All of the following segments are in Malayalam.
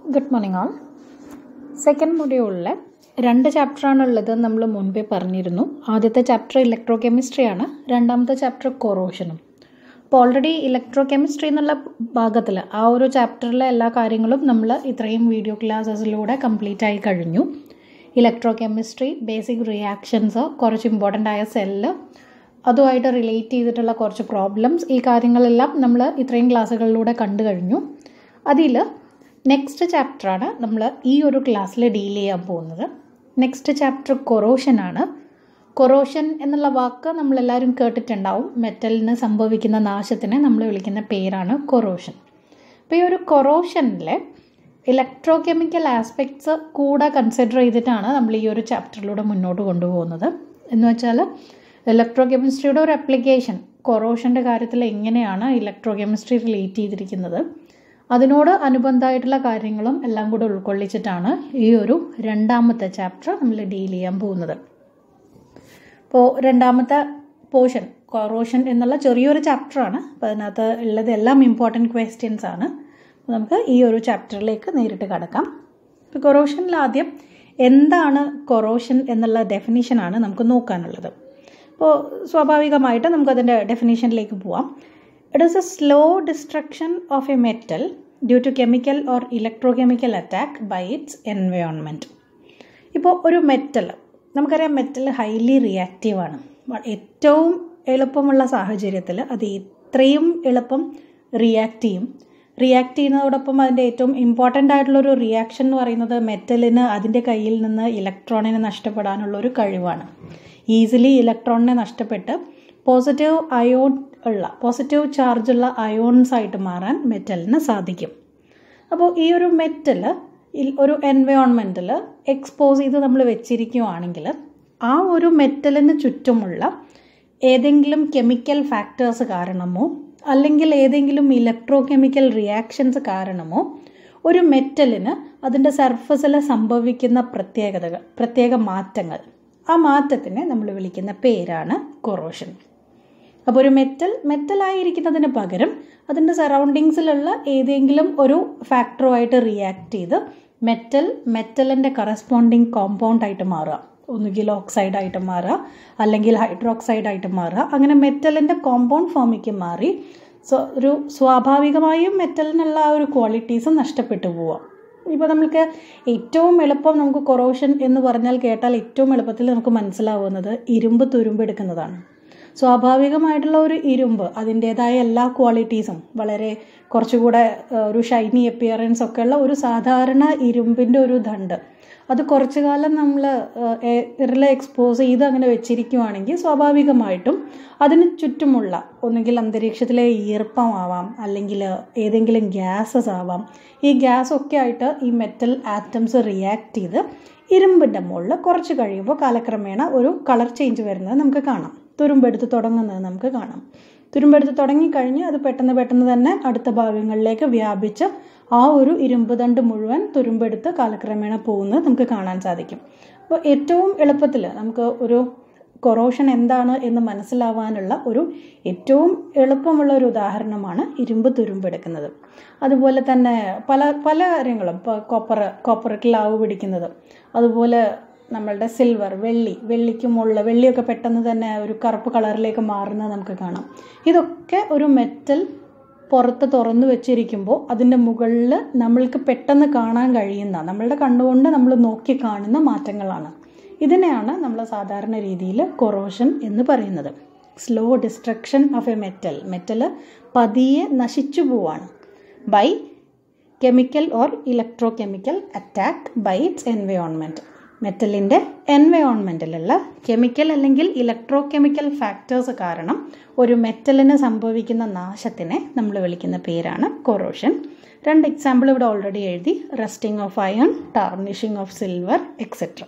Good morning all. സെക്കൻഡ് മൊഡ്യൂളിൽ 2 ചാപ്റ്ററാണുള്ളത്. നമ്മൾ മുൻപേ പറഞ്ഞിരുന്നു. ആദ്യത്തെ ചാപ്റ്റർ ഇലക്ട്രോ കെമിസ്ട്രിയാണ്, രണ്ടാമത്തെ ചാപ്റ്റർ കൊറോഷനും. അപ്പോൾ ഓൾറെഡി ഇലക്ട്രോ കെമിസ്ട്രി എന്നുള്ള ഭാഗത്തിൽ ആ ഒരു ചാപ്റ്ററിലെ എല്ലാ കാര്യങ്ങളും നമ്മൾ ഇത്രയും വീഡിയോ ക്ലാസ്സസിലൂടെ കംപ്ലീറ്റ് ആയി കഴിഞ്ഞു. ഇലക്ട്രോ കെമിസ്ട്രി, ബേസിക് റിയാക്ഷൻസ്, കുറച്ച് ഇമ്പോർട്ടൻ്റ് ആയ സെല്ല്, അതുമായിട്ട് റിലേറ്റ് ചെയ്തിട്ടുള്ള കുറച്ച് പ്രോബ്ലംസ്, ഈ കാര്യങ്ങളെല്ലാം നമ്മൾ ഇത്രയും ക്ലാസ്സുകളിലൂടെ കണ്ടു കഴിഞ്ഞു. അതിൽ നെക്സ്റ്റ് ചാപ്റ്ററാണ് നമ്മൾ ഈ ഒരു ക്ലാസ്സിൽ ഡീൽ ചെയ്യാൻ പോകുന്നത്. Next chapter കൊറോഷനാണ്. കൊറോഷൻ എന്നുള്ള വാക്ക് നമ്മളെല്ലാവരും കേട്ടിട്ടുണ്ടാവും. മെറ്റലിന് സംഭവിക്കുന്ന നാശത്തിനെ നമ്മൾ വിളിക്കുന്ന പേരാണ് കൊറോഷൻ. അപ്പോൾ ഈ ഒരു കൊറോഷനിൽ ഇലക്ട്രോ കെമിക്കൽ ആസ്പെക്ട്സ് കൂടെ കൺസിഡർ ചെയ്തിട്ടാണ് നമ്മൾ ഈ ഒരു ചാപ്റ്ററിലൂടെ മുന്നോട്ട് കൊണ്ടുപോകുന്നത്. എന്ന് വെച്ചാൽ ഇലക്ട്രോ കെമിസ്ട്രിയുടെ ഒരു ആപ്ലിക്കേഷൻ കൊറോഷൻ്റെ കാര്യത്തിൽ എങ്ങനെയാണ് ഇലക്ട്രോ കെമിസ്ട്രി റിലേറ്റ് ചെയ്തിരിക്കുന്നത്, അതിനോട് അനുബന്ധമായിട്ടുള്ള കാര്യങ്ങളും എല്ലാം കൂടെ ഉൾക്കൊള്ളിച്ചിട്ടാണ് ഈ ഒരു രണ്ടാമത്തെ ചാപ്റ്റർ നമ്മൾ ഡീൽ ചെയ്യാൻ പോകുന്നത്. അപ്പോൾ രണ്ടാമത്തെ പോർഷൻ കൊറോഷൻ എന്നുള്ള ചെറിയൊരു ചാപ്റ്ററാണ്. അപ്പോൾ അതിനകത്ത് ഉള്ളത് എല്ലാം ഇമ്പോർട്ടൻറ്റ് ക്വസ്റ്റ്യൻസ് ആണ്. നമുക്ക് ഈ ഒരു ചാപ്റ്ററിലേക്ക് നേരിട്ട് കടക്കാം. ഇപ്പോൾ കൊറോഷനിൽ ആദ്യം എന്താണ് കൊറോഷൻ എന്നുള്ള ഡെഫിനിഷനാണ് നമുക്ക് നോക്കാനുള്ളത്. അപ്പോൾ സ്വാഭാവികമായിട്ട് നമുക്കതിൻ്റെ ഡെഫിനിഷനിലേക്ക് പോവാം. It is a slow destruction of a metal due to chemical or electrochemical attack by its environment. ഇപ്പോൾ ഒരു മെറ്റൽ, നമുക്കറിയാം മെറ്റൽ ഹൈലി റിയാക്റ്റീവാണ്. ഏറ്റവും എളുപ്പമുള്ള സാഹചര്യത്തിൽ അത് ഇത്രയും എളുപ്പം റിയാക്റ്റ് ചെയ്യുന്നതോടൊപ്പം അതിൻ്റെ ഏറ്റവും ഇമ്പോർട്ടൻ്റ് ആയിട്ടുള്ളൊരു റിയാക്ഷൻ എന്ന് പറയുന്നത് മെറ്റലിന് അതിൻ്റെ കയ്യിൽ നിന്ന് ഇലക്ട്രോണിനെ നഷ്ടപ്പെടാനുള്ളൊരു കഴിവാണ്. ഈസിലി ഇലക്ട്രോണിനെ നഷ്ടപ്പെട്ട് പോസിറ്റീവ് ചാർജുള്ള അയോൺസ് ആയിട്ട് മാറാൻ മെറ്റലിന് സാധിക്കും. അപ്പോൾ ഈ ഒരു മെറ്റൽ ഒരു എൻവയോൺമെൻറ്റിൽ എക്സ്പോസ് ചെയ്ത് നമ്മൾ വെച്ചിരിക്കുകയാണെങ്കിൽ ആ ഒരു മെറ്റലിന് ചുറ്റുമുള്ള ഏതെങ്കിലും കെമിക്കൽ ഫാക്ടേഴ്സ് കാരണമോ അല്ലെങ്കിൽ ഏതെങ്കിലും ഇലക്ട്രോ കെമിക്കൽ റിയാക്ഷൻസ് കാരണമോ ഒരു മെറ്റലിന് അതിൻ്റെ സർഫസിൽ സംഭവിക്കുന്ന പ്രത്യേക മാറ്റങ്ങൾ, ആ മാറ്റത്തിനെ നമ്മൾ വിളിക്കുന്ന പേരാണ് കൊറോഷൻ. അപ്പോൾ ഒരു മെറ്റലായിരിക്കുന്നതിന് പകരം അതിൻ്റെ സറൗണ്ടിങ്സിലുള്ള ഏതെങ്കിലും ഒരു ഫാക്ടറുമായിട്ട് റിയാക്ട് ചെയ്ത് മെറ്റലിൻ്റെ കറസ്പോണ്ടിങ് കോമ്പൗണ്ടായിട്ട് മാറുക. ഒന്നുകിൽ ഓക്സൈഡായിട്ട് മാറുക അല്ലെങ്കിൽ ഹൈഡ്രോക്സൈഡായിട്ട് മാറുക. അങ്ങനെ മെറ്റലിൻ്റെ കോമ്പൗണ്ട് ഫോമിലേക്ക് മാറി ഒരു സ്വാഭാവികമായും മെറ്റലിനുള്ള ആ ഒരു ക്വാളിറ്റീസും നഷ്ടപ്പെട്ടു പോവാം. ഇപ്പോൾ നമുക്ക് ഏറ്റവും എളുപ്പം നമുക്ക് കൊറോഷൻ എന്ന് പറഞ്ഞാൽ കേട്ടാൽ ഏറ്റവും എളുപ്പത്തിൽ നമുക്ക് മനസ്സിലാവുന്നത് ഇരുമ്പ് തുരുമ്പെടുക്കുന്നതാണ്. സ്വാഭാവികമായിട്ടുള്ള ഒരു ഇരുമ്പ് അതിൻ്റേതായ എല്ലാ ക്വാളിറ്റീസും വളരെ കുറച്ചുകൂടെ ഒരു ഷൈനി അപ്പിയറൻസ് ഒക്കെ ഉള്ള ഒരു സാധാരണ ഇരുമ്പിൻ്റെ ഒരു ദണ്ട് അത് കുറച്ചു കാലം നമ്മൾ എയറിൽ എക്സ്പോസ് ചെയ്ത് അങ്ങനെ വെച്ചിരിക്കുകയാണെങ്കിൽ സ്വാഭാവികമായിട്ടും അതിന് ചുറ്റുമുള്ള ഒന്നുകിൽ അന്തരീക്ഷത്തിലെ ഈർപ്പമാവാം അല്ലെങ്കിൽ ഏതെങ്കിലും ഗ്യാസസ് ആവാം. ഈ ഗ്യാസൊക്കെ ആയിട്ട് ഈ മെറ്റൽ ആറ്റംസ് റിയാക്ട് ചെയ്ത് ഇരുമ്പിൻ്റെ മുകളിൽ കുറച്ച് കഴിയുമ്പോൾ കാലക്രമേണ ഒരു കളർ ചേഞ്ച് വരുന്നത് നമുക്ക് കാണാം. തുരുമ്പെടുത്ത് തുടങ്ങുന്നത് നമുക്ക് കാണാം. തുരുമ്പെടുത്ത് തുടങ്ങിക്കഴിഞ്ഞ് അത് പെട്ടെന്ന് തന്നെ അടുത്ത ഭാഗങ്ങളിലേക്ക് വ്യാപിച്ച് ആ ഒരു ഇരുമ്പ് തണ്ട് മുഴുവൻ തുരുമ്പെടുത്ത് കാലക്രമേണ പോകുന്നത് നമുക്ക് കാണാൻ സാധിക്കും. അപ്പോൾ ഏറ്റവും എളുപ്പത്തിൽ നമുക്ക് ഒരു കൊറോഷൻ എന്താണ് എന്ന് മനസ്സിലാവാനുള്ള ഒരു ഏറ്റവും എളുപ്പമുള്ള ഒരു ഉദാഹരണമാണ് ഇരുമ്പ് തുരുമ്പെടുക്കുന്നത്. അതുപോലെ തന്നെ പല കാര്യങ്ങളും, ഇപ്പോൾ കോപ്പർ ക്ലാവ് പിടിക്കുന്നത്, അതുപോലെ നമ്മളുടെ സിൽവർ, വെള്ളിക്ക് മുകളിൽ വെള്ളിയൊക്കെ പെട്ടെന്ന് തന്നെ ഒരു കറുപ്പ് കളറിലേക്ക് മാറുന്നത് നമുക്ക് കാണാം. ഇതൊക്കെ ഒരു മെറ്റൽ പുറത്ത് തുറന്നു വെച്ചിരിക്കുമ്പോൾ അതിൻ്റെ മുകളിൽ നമ്മൾക്ക് പെട്ടെന്ന് കാണാൻ കഴിയുന്ന, നമ്മളുടെ കണ്ണുകൊണ്ട് നമ്മൾ നോക്കി കാണുന്ന മാറ്റങ്ങളാണ്. ഇതിനെയാണ് നമ്മൾ സാധാരണ രീതിയിൽ കൊറോഷൻ എന്ന് പറയുന്നത്. Slow destruction of a metal പതിയെ നശിച്ചു പോവാണ് by chemical or electrochemical attack by its environment. മെറ്റലിൻ്റെ എൻവയോൺമെൻറ്റിലുള്ള കെമിക്കൽ അല്ലെങ്കിൽ ഇലക്ട്രോ കെമിക്കൽ ഫാക്ടേഴ്സ് കാരണം ഒരു മെറ്റലിന് സംഭവിക്കുന്ന നാശത്തിനെ നമ്മൾ വിളിക്കുന്ന പേരാണ് കൊറോഷൻ. 2 എക്സാമ്പിൾ ഇവിടെ ഓൾറെഡി എഴുതി: rusting of iron, tarnishing of silver, etcetera.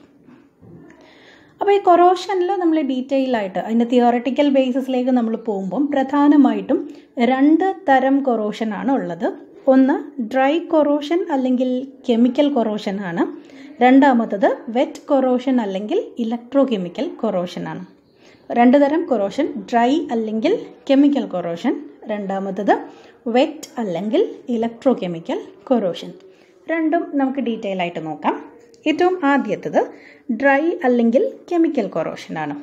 അപ്പോൾ ഈ കൊറോഷനിൽ നമ്മൾ ഡീറ്റെയിൽ ആയിട്ട് അതിൻ്റെ തിയോററ്റിക്കൽ ബേസിസിലേക്ക് നമ്മൾ പോകുമ്പം പ്രധാനമായിട്ടും 2 തരം കൊറോഷനാണ് ഉള്ളത്. ഒന്ന് ഡ്രൈ കൊറോഷൻ അല്ലെങ്കിൽ കെമിക്കൽ കൊറോഷൻ ആണ്. രണ്ടാമത്തത് വെറ്റ് കൊറോഷൻ അല്ലെങ്കിൽ ഇലക്ട്രോ കെമിക്കൽ കൊറോഷനാണ്. 2 തരം കൊറോഷൻ: ഡ്രൈ അല്ലെങ്കിൽ കെമിക്കൽ കൊറോഷൻ, രണ്ടാമത്തത് വെറ്റ് അല്ലെങ്കിൽ ഇലക്ട്രോ കെമിക്കൽ കൊറോഷൻ. രണ്ടും നമുക്ക് ഡീറ്റെയിൽ ആയിട്ട് നോക്കാം. ഏറ്റവും ആദ്യത്തേത് ഡ്രൈ അല്ലെങ്കിൽ കെമിക്കൽ കൊറോഷനാണ്.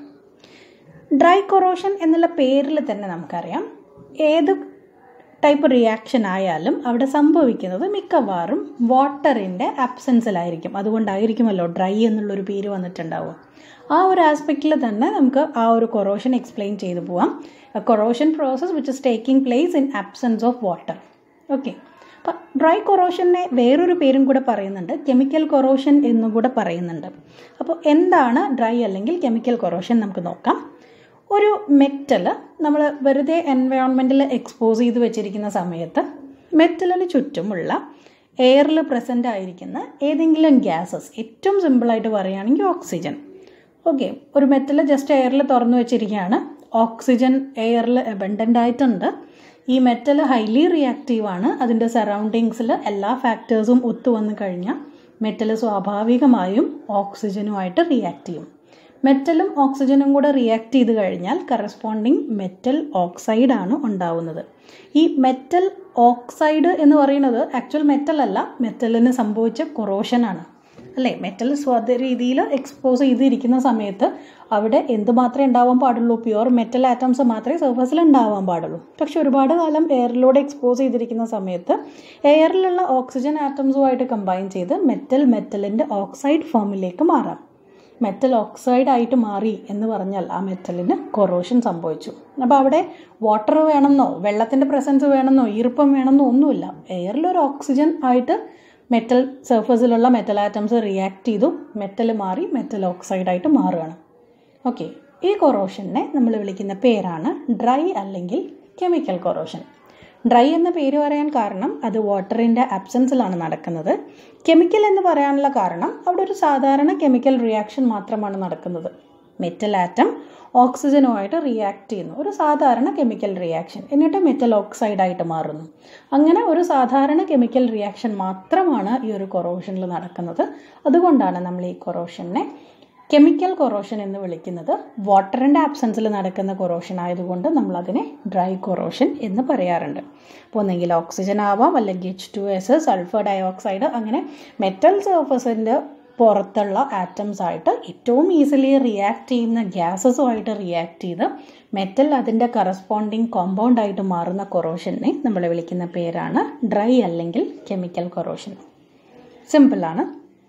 ഡ്രൈ കൊറോഷൻ എന്നുള്ള പേരിൽ തന്നെ നമുക്കറിയാം ഏത് ടൈപ്പ് റിയാക്ഷൻ ആയാലും അവിടെ സംഭവിക്കുന്നത് മിക്കവാറും വാട്ടറിൻ്റെ ആബ്സെൻസിലായിരിക്കും. അതുകൊണ്ടായിരിക്കുമല്ലോ ഡ്രൈ എന്നുള്ളൊരു പേര് വന്നിട്ടുണ്ടാവുക. ആ ഒരു ആസ്പെക്റ്റിൽ തന്നെ നമുക്ക് ആ ഒരു കൊറോഷൻ എക്സ്പ്ലെയിൻ ചെയ്തു പോവാം. Corrosion process which is taking place in absence of water. Okay, അപ്പം ഡ്രൈ കൊറോഷനെ വേറൊരു പേരും കൂടെ പറയുന്നുണ്ട്, കെമിക്കൽ കൊറോഷൻ എന്നും കൂടെ പറയുന്നുണ്ട്. അപ്പോൾ എന്താണ് ഡ്രൈ അല്ലെങ്കിൽ കെമിക്കൽ കൊറോഷൻ നമുക്ക് നോക്കാം. ഒരു മെറ്റൽ നമ്മൾ വെറുതെ എൻവയോൺമെൻറ്റിൽ എക്സ്പോസ് ചെയ്ത് വെച്ചിരിക്കുന്ന സമയത്ത് മെറ്റലിന് ചുറ്റുമുള്ള എയറിൽ പ്രസൻ്റ് ആയിരിക്കുന്ന ഏതെങ്കിലും ഗ്യാസസ്, ഏറ്റവും സിമ്പിളായിട്ട് പറയുകയാണെങ്കിൽ ഓക്സിജൻ. ഓക്കെ, ഒരു മെറ്റൽ ജസ്റ്റ് എയറിൽ തുറന്നു വെച്ചിരിക്കുകയാണ്, ഓക്സിജൻ എയറിൽ അബണ്ടൻ്റ് ആയിട്ടുണ്ട്. ഈ മെറ്റൽ ഹൈലി റിയാക്റ്റീവാണ്. അതിൻ്റെ സറൗണ്ടിങ്സിൽ എല്ലാ ഫാക്ടേഴ്സും ഒത്തുവന്ന് കഴിഞ്ഞാൽ മെറ്റൽ സ്വാഭാവികമായും ഓക്സിജനുമായിട്ട് റിയാക്ട് ചെയ്യും. മെറ്റലും ഓക്സിജനും കൂടെ റിയാക്ട് ചെയ്ത് കഴിഞ്ഞാൽ കറസ്പോണ്ടിങ് മെറ്റൽ ഓക്സൈഡാണ് ഉണ്ടാവുന്നത്. ഈ മെറ്റൽ ഓക്സൈഡ് എന്ന് പറയുന്നത് ആക്ച്വൽ മെറ്റൽ അല്ല, മെറ്റലിന് സംഭവിച്ച കൊറോഷനാണ് അല്ലേ. മെറ്റൽ സ്വത രീതിയിൽ എക്സ്പോസ് ചെയ്തിരിക്കുന്ന സമയത്ത് അവിടെ എന്തുമാത്രമേ ഉണ്ടാവാൻ പാടുള്ളൂ, പ്യുവർ മെറ്റൽ ആറ്റംസ് മാത്രമേ സർഫസിൽ ഉണ്ടാവാൻ പാടുള്ളൂ. പക്ഷെ ഒരുപാട് കാലം എയറിലൂടെ എക്സ്പോസ് ചെയ്തിരിക്കുന്ന സമയത്ത് എയറിലുള്ള ഓക്സിജൻ ആറ്റംസുമായിട്ട് കമ്പൈൻ ചെയ്ത് മെറ്റലിൻ്റെ ഓക്സൈഡ് ഫോമിലേക്ക് മാറാം. മെറ്റൽ ഓക്സൈഡായിട്ട് മാറി എന്ന് പറഞ്ഞാൽ ആ മെറ്റലിന് കൊറോഷൻ സംഭവിച്ചു. അപ്പോൾ അവിടെ വാട്ടർ വേണമെന്നോ വെള്ളത്തിൻ്റെ പ്രസൻസ് വേണമെന്നോ ഈർപ്പം വേണമെന്നോ ഒന്നുമില്ല. എയറിലൊരു ഓക്സിജൻ ആയിട്ട് മെറ്റൽ സർഫസിലുള്ള മെറ്റൽ ആറ്റംസ് റിയാക്ട് ചെയ്തു, മെറ്റൽ മാറി മെറ്റൽ ഓക്സൈഡായിട്ട് മാറുകയാണ്. ഓക്കെ, ഈ കൊറോഷനെ നമ്മൾ വിളിക്കുന്ന പേരാണ് ഡ്രൈ അല്ലെങ്കിൽ കെമിക്കൽ കൊറോഷൻ. ഡ്രൈ എന്ന പേര് പറയാൻ കാരണം അത് വാട്ടറിൻ്റെ ആബ്സെൻസിലാണ് നടക്കുന്നത്. കെമിക്കൽ എന്ന് പറയാനുള്ള കാരണം അവിടെ ഒരു സാധാരണ കെമിക്കൽ റിയാക്ഷൻ മാത്രമാണ് നടക്കുന്നത്. മെറ്റൽ ആറ്റം ഓക്സിജനുമായിട്ട് റിയാക്ട് ചെയ്യുന്നു, ഒരു സാധാരണ കെമിക്കൽ റിയാക്ഷൻ, എന്നിട്ട് മെറ്റൽ ഓക്സൈഡായിട്ട് മാറുന്നു. അങ്ങനെ ഒരു സാധാരണ കെമിക്കൽ റിയാക്ഷൻ മാത്രമാണ് ഈ ഒരു കൊറോഷനിൽ നടക്കുന്നത്. അതുകൊണ്ടാണ് നമ്മൾ ഈ കൊറോഷനെ കെമിക്കൽ കൊറോഷൻ എന്ന് വിളിക്കുന്നത്. വാട്ടറിൻ്റെ ആബ്സെൻസിൽ നടക്കുന്ന കൊറോഷൻ ആയതുകൊണ്ട് നമ്മളതിനെ ഡ്രൈ കൊറോഷൻ എന്ന് പറയാറുണ്ട്. അപ്പോൾ ഒന്നെങ്കിൽ ഓക്സിജൻ ആവാം, അല്ലെങ്കിൽ H2S, സൾഫർ ഡയോക്സൈഡ്, അങ്ങനെ മെറ്റൽ സർഫസിൻ്റെ പുറത്തുള്ള ആറ്റംസ് ആയിട്ട് ഏറ്റവും ഈസിലി റിയാക്ട് ചെയ്യുന്ന ഗ്യാസസുമായിട്ട് റിയാക്ട് ചെയ്ത് മെറ്റൽ അതിൻ്റെ കറസ്പോണ്ടിങ് കോമ്പൗണ്ടായിട്ട് മാറുന്ന കൊറോഷനെ നമ്മൾ വിളിക്കുന്ന പേരാണ് ഡ്രൈ അല്ലെങ്കിൽ കെമിക്കൽ കൊറോഷൻ. സിമ്പിളാണ്.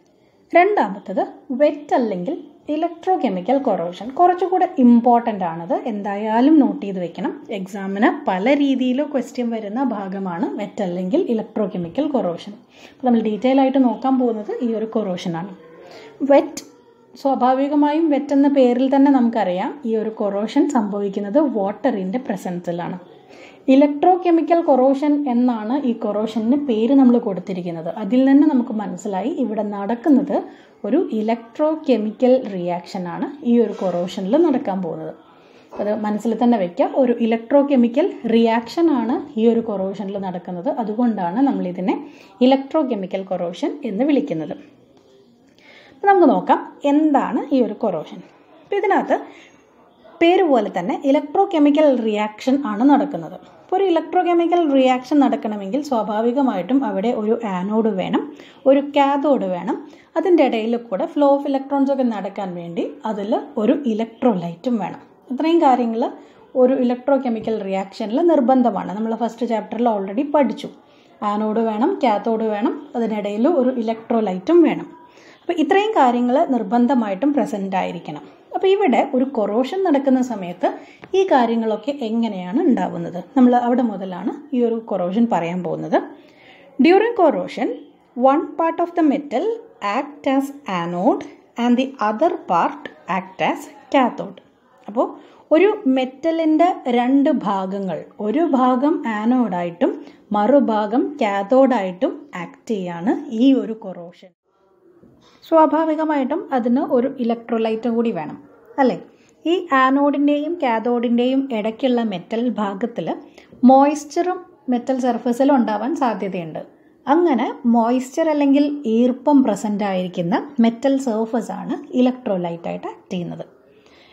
രണ്ടാമത്തത് വെറ്റ് അല്ലെങ്കിൽ ഇലക്ട്രോ കെമിക്കൽ കൊറോഷൻ. കുറച്ചുകൂടെ ഇമ്പോർട്ടൻ്റ് ആണത്, എന്തായാലും നോട്ട് ചെയ്ത് വെക്കണം. എക്സാമിന് പല രീതിയിൽ ക്വസ്റ്റ്യൻ വരുന്ന ഭാഗമാണ് വെറ്റ് അല്ലെങ്കിൽ ഇലക്ട്രോ കെമിക്കൽ കൊറോഷൻ. അപ്പോൾ നമ്മൾ ഡീറ്റെയിൽ ആയിട്ട് നോക്കാൻ പോകുന്നത് ഈ ഒരു കൊറോഷനാണ്. വെറ്റ്, സ്വാഭാവികമായും വെറ്റ് എന്ന പേരിൽ തന്നെ നമുക്കറിയാം ഈ ഒരു കൊറോഷൻ സംഭവിക്കുന്നത് വാട്ടറിൻ്റെ പ്രസൻസിലാണ്. ഇലക്ട്രോ കെമിക്കൽ കൊറോഷൻ എന്നാണ് ഈ കൊറോഷന് പേര് നമ്മൾ കൊടുത്തിരിക്കുന്നത്. അതിൽ നിന്ന് നമുക്ക് മനസ്സിലായി ഇവിടെ നടക്കുന്നത് ഒരു ഇലക്ട്രോ കെമിക്കൽ റിയാക്ഷനാണ് ഈ ഒരു കൊറോഷനിൽ നടക്കാൻ പോകുന്നത്. അത് മനസ്സിൽ തന്നെ വയ്ക്കുക, ഒരു ഇലക്ട്രോ കെമിക്കൽ റിയാക്ഷനാണ് ഈ ഒരു കൊറോഷനിൽ നടക്കുന്നത്. അതുകൊണ്ടാണ് നമ്മളിതിനെ ഇലക്ട്രോ കെമിക്കൽ കൊറോഷൻ എന്ന് വിളിക്കുന്നത്. അപ്പോൾ നമുക്ക് നോക്കാം എന്താണ് ഈ ഒരു കൊറോഷൻ. അപ്പോൾ ഇതിനകത്ത് പേര് പോലെ തന്നെ ഇലക്ട്രോ കെമിക്കൽ റിയാക്ഷൻ ആണ് നടക്കുന്നത്. അപ്പോൾ ഒരു ഇലക്ട്രോ കെമിക്കൽ റിയാക്ഷൻ നടക്കണമെങ്കിൽ സ്വാഭാവികമായിട്ടും അവിടെ ഒരു ആനോഡ് വേണം, ഒരു കാഥോഡ് വേണം. അതിൻ്റെ ഇടയിൽ കൂടെ ഫ്ലോ ഓഫ് ഇലക്ട്രോൺസ് ഒക്കെ നടക്കാൻ വേണ്ടി അതിൽ ഒരു ഇലക്ട്രോലൈറ്റും വേണം. ഇത്രയും കാര്യങ്ങൾ ഒരു ഇലക്ട്രോ കെമിക്കൽ റിയാക്ഷനിൽ നിർബന്ധമാണ്. നമ്മൾ ഫസ്റ്റ് ചാപ്റ്ററിൽ ഓൾറെഡി പഠിച്ചു. ആനോഡ് വേണം, കാഥോഡ് വേണം, അതിനിടയിൽ ഒരു ഇലക്ട്രോലൈറ്റും വേണം. അപ്പോൾ ഇത്രയും കാര്യങ്ങൾ നിർബന്ധമായിട്ടും പ്രസൻ്റ് ആയിരിക്കണം. അപ്പോൾ ഇവിടെ ഒരു കൊറോഷൻ നടക്കുന്ന സമയത്ത് ഈ കാര്യങ്ങളൊക്കെ എങ്ങനെയാണ് ഉണ്ടാവുന്നത്, നമ്മൾ അവിടെ മുതലാണ് ഈ ഒരു കൊറോഷൻ പറയാൻ പോകുന്നത്. During corrosion, one part of the metal act as anode and the other part act as cathode. അപ്പോൾ ഒരു മെറ്റലിൻ്റെ രണ്ട് ഭാഗങ്ങൾ, ഒരു ഭാഗം ആനോഡായിട്ടും മറുഭാഗം കാഥോഡായിട്ടും ആക്ട് ചെയ്യാണ് ഈ ഒരു കൊറോഷൻ. സ്വാഭാവികമായിട്ടും അതിന് ഒരു ഇലക്ട്രോലൈറ്റും കൂടി വേണം അല്ലേ. ഈ ആനോഡിൻ്റെയും കാഥോഡിൻ്റെയും ഇടയ്ക്കുള്ള മെറ്റൽ ഭാഗത്തിൽ മോയ്സ്ചറും മെറ്റൽ സർഫസിൽ ഉണ്ടാവാൻ സാധ്യതയുണ്ട്. അങ്ങനെ മോയ്സ്ചർ അല്ലെങ്കിൽ ഈർപ്പം പ്രസൻ്റ് ആയിരിക്കുന്ന മെറ്റൽ സർഫസ് ആണ് ഇലക്ട്രോലൈറ്റായിട്ട് ആക്ട് ചെയ്യുന്നത്.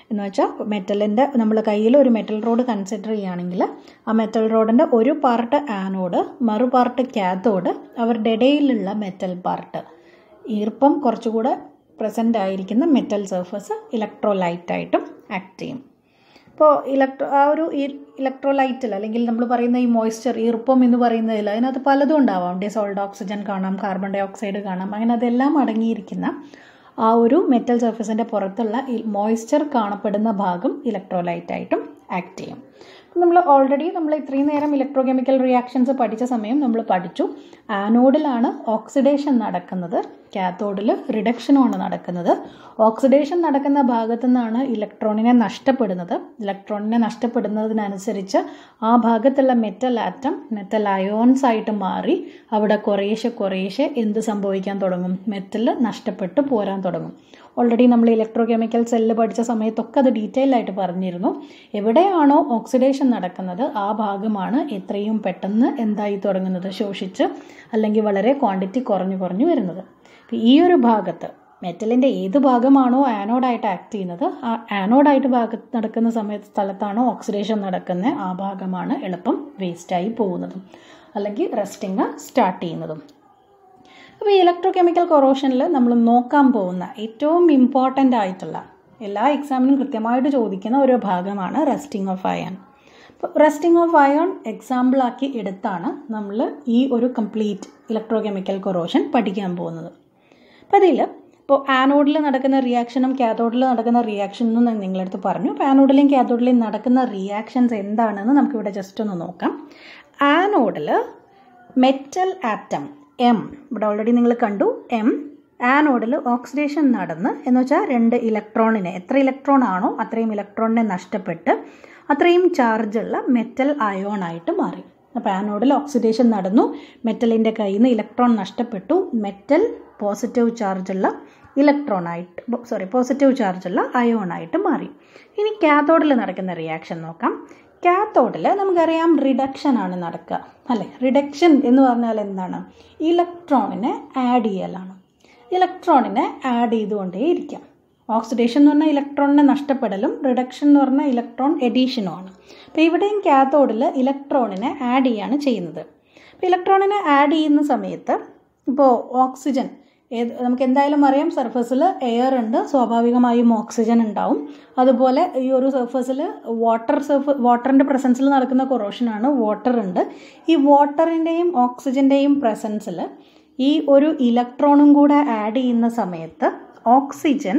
എന്ന് വെച്ചാൽ മെറ്റലിൻ്റെ നമ്മൾ കയ്യിൽ ഒരു മെറ്റൽ റോഡ് കൺസിഡർ ചെയ്യുകയാണെങ്കിൽ ആ മെറ്റൽ റോഡിൻ്റെ ഒരു പാർട്ട് ആനോഡ്, മറു പാർട്ട് കാഥോഡ്, അവരുടെ ഇടയിലുള്ള മെറ്റൽ പാർട്ട് ഈർപ്പം കുറച്ചുകൂടെ പ്രസൻ്റ് ആയിരിക്കുന്ന മെറ്റൽ സർഫസ് ഇലക്ട്രോലൈറ്റായിട്ടും ആക്ട് ചെയ്യും. ഇപ്പോൾ ആ ഒരു ഇലക്ട്രോലൈറ്റിൽ അല്ലെങ്കിൽ നമ്മൾ പറയുന്ന ഈ മോയ്സ്ചർ, ഈർപ്പം എന്ന് പറയുന്നതിൽ അതിനകത്ത് പലതും ഉണ്ടാവാം. ഡിസോൾഡ് ഓക്സിജൻ കാണാം, കാർബൺ ഡൈ ഓക്സൈഡ് കാണാം, അങ്ങനെ അതെല്ലാം അടങ്ങിയിരിക്കുന്ന ആ ഒരു മെറ്റൽ സർഫസിൻ്റെ പുറത്തുള്ള മോയ്സ്ചർ കാണപ്പെടുന്ന ഭാഗം ഇലക്ട്രോലൈറ്റായിട്ടും ആക്ട് ചെയ്യും. നമ്മൾ ഇത്രയും നേരം ഇലക്ട്രോ കെമിക്കൽ റിയാക്ഷൻസ് പഠിച്ച സമയം നമ്മൾ പഠിച്ചു ആനോഡിലാണ് ഓക്സിഡേഷൻ നടക്കുന്നത്, കാഥോഡിൽ റിഡക്ഷനുമാണ് നടക്കുന്നത്. ഓക്സിഡേഷൻ നടക്കുന്ന ഭാഗത്തു നിന്നാണ് ഇലക്ട്രോണിനെ നഷ്ടപ്പെടുന്നത്. ഇലക്ട്രോണിനെ നഷ്ടപ്പെടുന്നതിനനുസരിച്ച് ആ ഭാഗത്തുള്ള മെറ്റൽ ആറ്റം മെറ്റൽ അയോൺസ് ആയിട്ട് മാറി അവിടെ കുറേശ്ശെ എന്ത് സംഭവിക്കാൻ തുടങ്ങും? മെറ്റൽ നഷ്ടപ്പെട്ട് പോരാൻ തുടങ്ങും. ഓൾറെഡി നമ്മൾ ഇലക്ട്രോ കെമിക്കൽ സെല്ല് പഠിച്ച സമയത്തൊക്കെ അത് ഡീറ്റെയിൽ ആയിട്ട് പറഞ്ഞിരുന്നു. എവിടെയാണോ ഓക്സിഡേഷൻ നടക്കുന്നത് ആ ഭാഗമാണ് എത്രയും പെട്ടെന്ന് എന്തായി തുടങ്ങുന്നത്? ശോഷിച്ച് അല്ലെങ്കിൽ വളരെ ക്വാണ്ടിറ്റി കുറഞ്ഞു വരുന്നത്. ഈ ഒരു ഭാഗത്ത് മെറ്റലിൻ്റെ ഏത് ഭാഗമാണോ ആനോഡായിട്ട് ആക്ട് ചെയ്യുന്നത്, ആ ആനോഡായിട്ട് നടക്കുന്ന സ്ഥലത്താണോ ഓക്സിഡേഷൻ നടക്കുന്നത്, ആ ഭാഗമാണ് എളുപ്പം വേസ്റ്റായി പോകുന്നതും അല്ലെങ്കിൽ റസ്റ്റിങ് സ്റ്റാർട്ട് ചെയ്യുന്നതും. അപ്പോൾ ഈ ഇലക്ട്രോ കെമിക്കൽ കൊറോഷനിൽ നമ്മൾ നോക്കാൻ പോകുന്ന ഏറ്റവും ഇമ്പോർട്ടൻ്റ് ആയിട്ടുള്ള എല്ലാ എക്സാമിനും കൃത്യമായിട്ട് ചോദിക്കുന്ന ഒരു ഭാഗമാണ് റസ്റ്റിംഗ് ഓഫ് അയൺ. അപ്പോൾ റസ്റ്റിംഗ് ഓഫ് അയൺ എക്സാമ്പിളാക്കി എടുത്താണ് നമ്മൾ ഈ ഒരു കംപ്ലീറ്റ് ഇലക്ട്രോ കെമിക്കൽ കൊറോഷൻ പഠിക്കാൻ പോകുന്നത്. അപ്പോൾ ഇപ്പോൾ ആനോഡിൽ നടക്കുന്ന റിയാക്ഷനും കാഥോഡിൽ നടക്കുന്ന റിയാക്ഷനും ഞാൻ നിങ്ങളടുത്ത് പറഞ്ഞു. അപ്പോൾ ആനോഡിലെയും കാഥോഡിലെയും നടക്കുന്ന റിയാക്ഷൻസ് എന്താണെന്ന് നമുക്കിവിടെ ജസ്റ്റ് ഒന്ന് നോക്കാം. ആനോഡിൽ മെറ്റൽ ആറ്റം എം, ഇവിടെ ഓൾറെഡി നിങ്ങൾ കണ്ടു എം, ആനോഡിൽ ഓക്സിഡേഷൻ നടന്ന് എന്ന് വെച്ചാൽ 2 ഇലക്ട്രോണിനെ, എത്ര ഇലക്ട്രോൺ ആണോ അത്രയും ഇലക്ട്രോണിനെ നഷ്ടപ്പെട്ട് അത്രയും ചാർജുള്ള മെറ്റൽ അയോൺ ആയിട്ട് മാറി. അപ്പോൾ ആനോഡിൽ ഓക്സിഡേഷൻ നടന്നു, മെറ്റലിൻ്റെ കയ്യിൽ നിന്ന് ഇലക്ട്രോൺ നഷ്ടപ്പെട്ടു, മെറ്റൽ പോസിറ്റീവ് ചാർജുള്ള പോസിറ്റീവ് ചാർജുള്ള അയോൺ ആയിട്ട് മാറി. ഇനി കാഥോഡിൽ നടക്കുന്ന റിയാക്ഷൻ നോക്കാം. കാഥോഡിൽ നമുക്കറിയാം റിഡക്ഷൻ ആണ് നടക്കുക, അല്ലേ? റിഡക്ഷൻ എന്ന് പറഞ്ഞാൽ എന്താണ്? ഇലക്ട്രോണിനെ ആഡ് ചെയ്യലാണ്. ഇലക്ട്രോണിനെ ആഡ് ചെയ്തുകൊണ്ടേയിരിക്കാം. ഓക്സിഡേഷൻ എന്ന് പറഞ്ഞാൽ ഇലക്ട്രോണിനെ നഷ്ടപ്പെടലും, റിഡക്ഷൻ എന്ന് പറഞ്ഞാൽ ഇലക്ട്രോൺ എഡീഷനുമാണ്. അപ്പോൾ ഇവിടെയും കാഥോഡിൽ ഇലക്ട്രോണിനെ ആഡ് ചെയ്യാണ് ചെയ്യുന്നത്. അപ്പോൾ ഇലക്ട്രോണിനെ ആഡ് ചെയ്യുന്ന സമയത്ത് ഇപ്പോൾ ഓക്സിജൻ നമുക്ക് എന്തായാലും അറിയാം, സർഫസിൽ എയർ ഉണ്ട്, സ്വാഭാവികമായും ഓക്സിജൻ ഉണ്ടാവും. അതുപോലെ ഈ ഒരു സർഫസിൽ വാട്ടറിൻ്റെ പ്രസൻസിൽ നടക്കുന്ന കൊറോഷനാണ്, വാട്ടർ ഉണ്ട്. ഈ വാട്ടറിൻ്റെയും ഓക്സിജൻ്റെയും പ്രസൻസിൽ ഈ ഒരു ഇലക്ട്രോണും കൂടെ ആഡ് ചെയ്യുന്ന സമയത്ത് ഓക്സിജൻ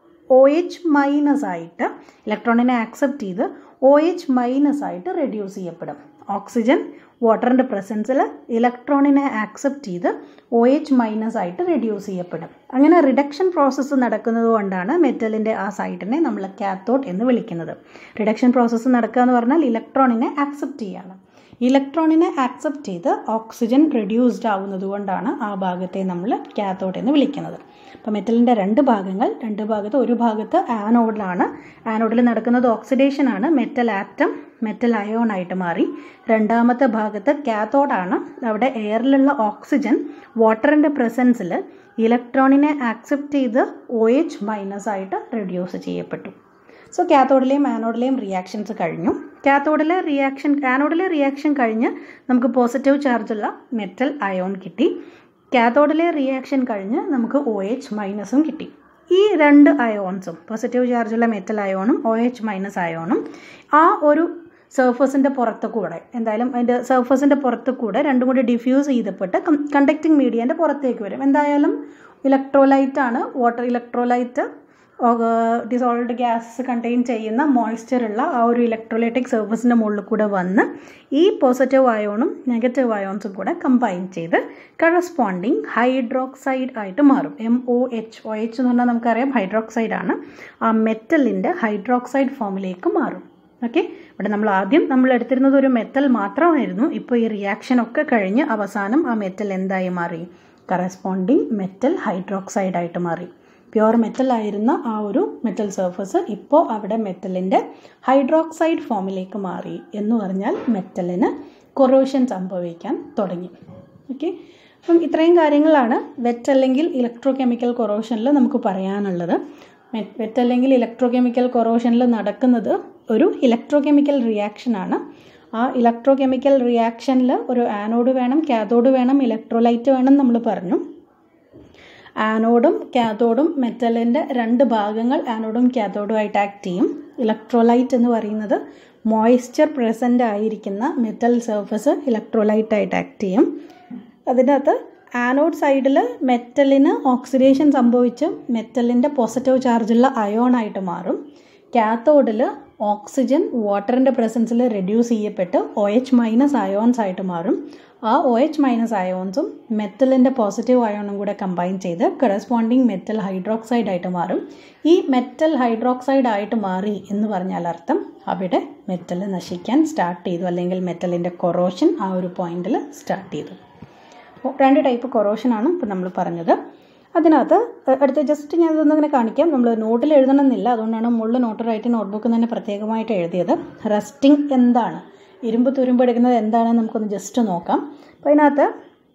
OH മൈനസ് ആയിട്ട് ഇലക്ട്രോണിനെ ആക്സെപ്റ്റ് ചെയ്ത് OH മൈനസ് ആയിട്ട് റെഡ്യൂസ് ചെയ്യപ്പെടും. ഓക്സിജൻ വാട്ടറിൻ്റെ പ്രസൻസിൽ ഇലക്ട്രോണിനെ ആക്സെപ്റ്റ് ചെയ്ത് OH മൈനസ് ആയിട്ട് റെഡ്യൂസ് ചെയ്യപ്പെടും. അങ്ങനെ റിഡക്ഷൻ പ്രോസസ്സ് നടക്കുന്നത് കൊണ്ടാണ് മെറ്റലിൻ്റെ ആ സൈഡിനെ നമ്മൾ കാഥോഡ് എന്ന് വിളിക്കുന്നത്. റിഡക്ഷൻ പ്രോസസ്സ് നടക്കുക എന്ന് പറഞ്ഞാൽ ഇലക്ട്രോണിനെ ആക്സെപ്റ്റ് ചെയ്യാണ്. ഇലക്ട്രോണിനെ ആക്സെപ്റ്റ് ചെയ്ത് ഓക്സിജൻ റെഡ്യൂസ്ഡ് ആവുന്നത് കൊണ്ടാണ് ആ ഭാഗത്തെ നമ്മൾ കാഥോഡ് എന്ന് വിളിക്കുന്നത്. അപ്പോൾ മെറ്റലിൻ്റെ രണ്ട് ഭാഗത്ത് ഒരു ഭാഗത്ത് ആനോഡിലാണ്. ആനോഡിൽ നടക്കുന്നത് ഓക്സിഡേഷനാണ്, മെറ്റൽ ആറ്റം മെറ്റൽ അയോൺ ആയിട്ട് മാറി. രണ്ടാമത്തെ ഭാഗത്ത് കാഥോഡാണ്, അവിടെ എയറിലുള്ള ഓക്സിജൻ വാട്ടറിൻ്റെ പ്രസൻസിൽ ഇലക്ട്രോണിനെ ആക്സെപ്റ്റ് ചെയ്ത് OH മൈനസ് ആയിട്ട് റെഡ്യൂസ് ചെയ്യപ്പെട്ടു. സോ കാഥോഡിലെയും ആനോഡിലെയും റിയാക്ഷൻസ് കഴിഞ്ഞു. ആനോഡിലെ റിയാക്ഷൻ കഴിഞ്ഞ് നമുക്ക് പോസിറ്റീവ് ചാർജുള്ള മെറ്റൽ അയോൺ കിട്ടി. കാഥോഡിലെ റിയാക്ഷൻ കഴിഞ്ഞ് നമുക്ക് OH മൈനസും കിട്ടി. ഈ രണ്ട് അയോൺസും, പോസിറ്റീവ് ചാർജുള്ള മെറ്റൽ അയോണും OH മൈനസ് അയോണും ആ ഒരു സർഫസിൻ്റെ പുറത്ത് കൂടെ, എന്തായാലും അതിൻ്റെ സർഫസിൻ്റെ പുറത്ത് കൂടെ രണ്ടും കൂടി ഡിഫ്യൂസ് ചെയ്തപ്പെട്ട് കണ്ടക്റ്റിംഗ് മീഡിയൻ്റെ പുറത്തേക്ക് വരും. എന്തായാലും ഇലക്ട്രോലൈറ്റാണ്, water electrolyte dissolved gas contain ചെയ്യുന്ന മോയ്സ്ചറുള്ള ആ ഒരു ഇലക്ട്രോലൈറ്റിക് സർഫസിൻ്റെ മുകളിൽ കൂടെ വന്ന് ഈ പോസിറ്റീവ് അയോണും നെഗറ്റീവ് അയോൺസും കൂടെ കമ്പൈൻ ചെയ്ത് കറസ്പോണ്ടിങ് ഹൈഡ്രോക്സൈഡ് ആയിട്ട് മാറും. MOH എന്ന് പറഞ്ഞാൽ നമുക്കറിയാം ഹൈഡ്രോക്സൈഡ് ആണ്. ആ മെറ്റലിൻ്റെ ഹൈഡ്രോക്സൈഡ് ഫോമിലേക്ക് മാറും. ഓക്കെ, ഇവിടെ നമ്മൾ എടുത്തിരുന്നത് ഒരു മെറ്റൽ മാത്രമായിരുന്നു. ഇപ്പോൾ ഈ റിയാക്ഷനൊക്കെ കഴിഞ്ഞ് അവസാനം ആ മെറ്റൽ എന്തായി മാറി? കറസ്പോണ്ടിങ് മെറ്റൽ ഹൈഡ്രോക്സൈഡ് ആയിട്ട് മാറി. പ്യുവർ മെറ്റൽ ആയിരുന്ന ആ ഒരു മെറ്റൽ സർഫസ് ഇപ്പോൾ അവിടെ മെറ്റലിൻ്റെ ഹൈഡ്രോക്സൈഡ് ഫോമിലേക്ക് മാറി എന്ന് പറഞ്ഞാൽ മെറ്റലിന് കൊറോഷൻ സംഭവിക്കാൻ തുടങ്ങി. ഓക്കെ, അപ്പം ഇത്രയും കാര്യങ്ങളാണ് വെറ്റ് അല്ലെങ്കിൽ ഇലക്ട്രോ കെമിക്കൽ കൊറോഷനിൽ നമുക്ക് പറയാനുള്ളത്. മെറ്റൽ അല്ലെങ്കിൽ ഇലക്ട്രോ കെമിക്കൽ കൊറോഷനിൽ നടക്കുന്നത് ഒരു ഇലക്ട്രോ കെമിക്കൽ റിയാക്ഷനാണ്. ആ ഇലക്ട്രോ കെമിക്കൽ റിയാക്ഷനിൽ ഒരു ആനോഡ് വേണം, കാഥോഡ് വേണം, ഇലക്ട്രോലൈറ്റ് വേണം നമ്മൾ പറഞ്ഞു. ആനോഡും കാഥോഡും മെറ്റലിൻ്റെ 2 ഭാഗങ്ങൾ ആനോഡും കാഥോഡും ആയിട്ട് ആക്ട് ചെയ്യും. ഇലക്ട്രോലൈറ്റ് എന്ന് പറയുന്നത് മോയ്സ്ചർ പ്രസൻ്റ് ആയിരിക്കുന്ന മെറ്റൽ സർഫസ് ഇലക്ട്രോലൈറ്റ് ആയിട്ട് ആക്ട് ചെയ്യും. അതിനകത്ത് ആനോഡ് സൈഡിൽ മെറ്റലിന് ഓക്സിഡേഷൻ സംഭവിച്ച് മെറ്റലിൻ്റെ പോസിറ്റീവ് ചാർജുള്ള അയോൺ ആയിട്ട് മാറും. കാത്തോഡിൽ ഓക്സിജൻ വാട്ടറിൻ്റെ പ്രസൻസിൽ റെഡ്യൂസ് ചെയ്യപ്പെട്ട് OH- അയോൺസ് ആയിട്ട് മാറും. ആ OH- അയോൺസും മെറ്റലിൻ്റെ പോസിറ്റീവ് അയോണും കൂടെ കമ്പൈൻ ചെയ്ത് കറസ്പോണ്ടിങ് മെറ്റൽ ഹൈഡ്രോക്സൈഡ് ആയിട്ട് മാറും. ഈ മെറ്റൽ ഹൈഡ്രോക്സൈഡ് ആയിട്ട് മാറി എന്ന് പറഞ്ഞാൽ അർത്ഥം അവിടെ മെറ്റൽ നശിക്കാൻ സ്റ്റാർട്ട് ചെയ്തു, അല്ലെങ്കിൽ മെറ്റലിൻ്റെ കൊറോഷൻ ആ ഒരു പോയിന്റിൽ സ്റ്റാർട്ട് ചെയ്തു. അപ്പോൾ 2 ടൈപ്പ് കൊറോഷനാണ് ഇപ്പോൾ നമ്മൾ പറഞ്ഞത്. അതിനകത്ത് അടുത്ത് ജസ്റ്റ് ഞാൻ ഇതൊന്നിങ്ങനെ കാണിക്കാം. നമ്മൾ നോട്ടിൽ എഴുതണമെന്നില്ല, അതുകൊണ്ടാണ് മുകളിൽ നോട്ടറായിട്ട് നോട്ട്ബുക്ക് തന്നെ പ്രത്യേകമായിട്ട് എഴുതിയത്. റസ്റ്റിംഗ് എന്താണ്, ഇരുമ്പ് തുരുമ്പ് എടുക്കുന്നത് എന്താണെന്ന് നമുക്കൊന്ന് ജസ്റ്റ് നോക്കാം. അപ്പോൾ അതിനകത്ത്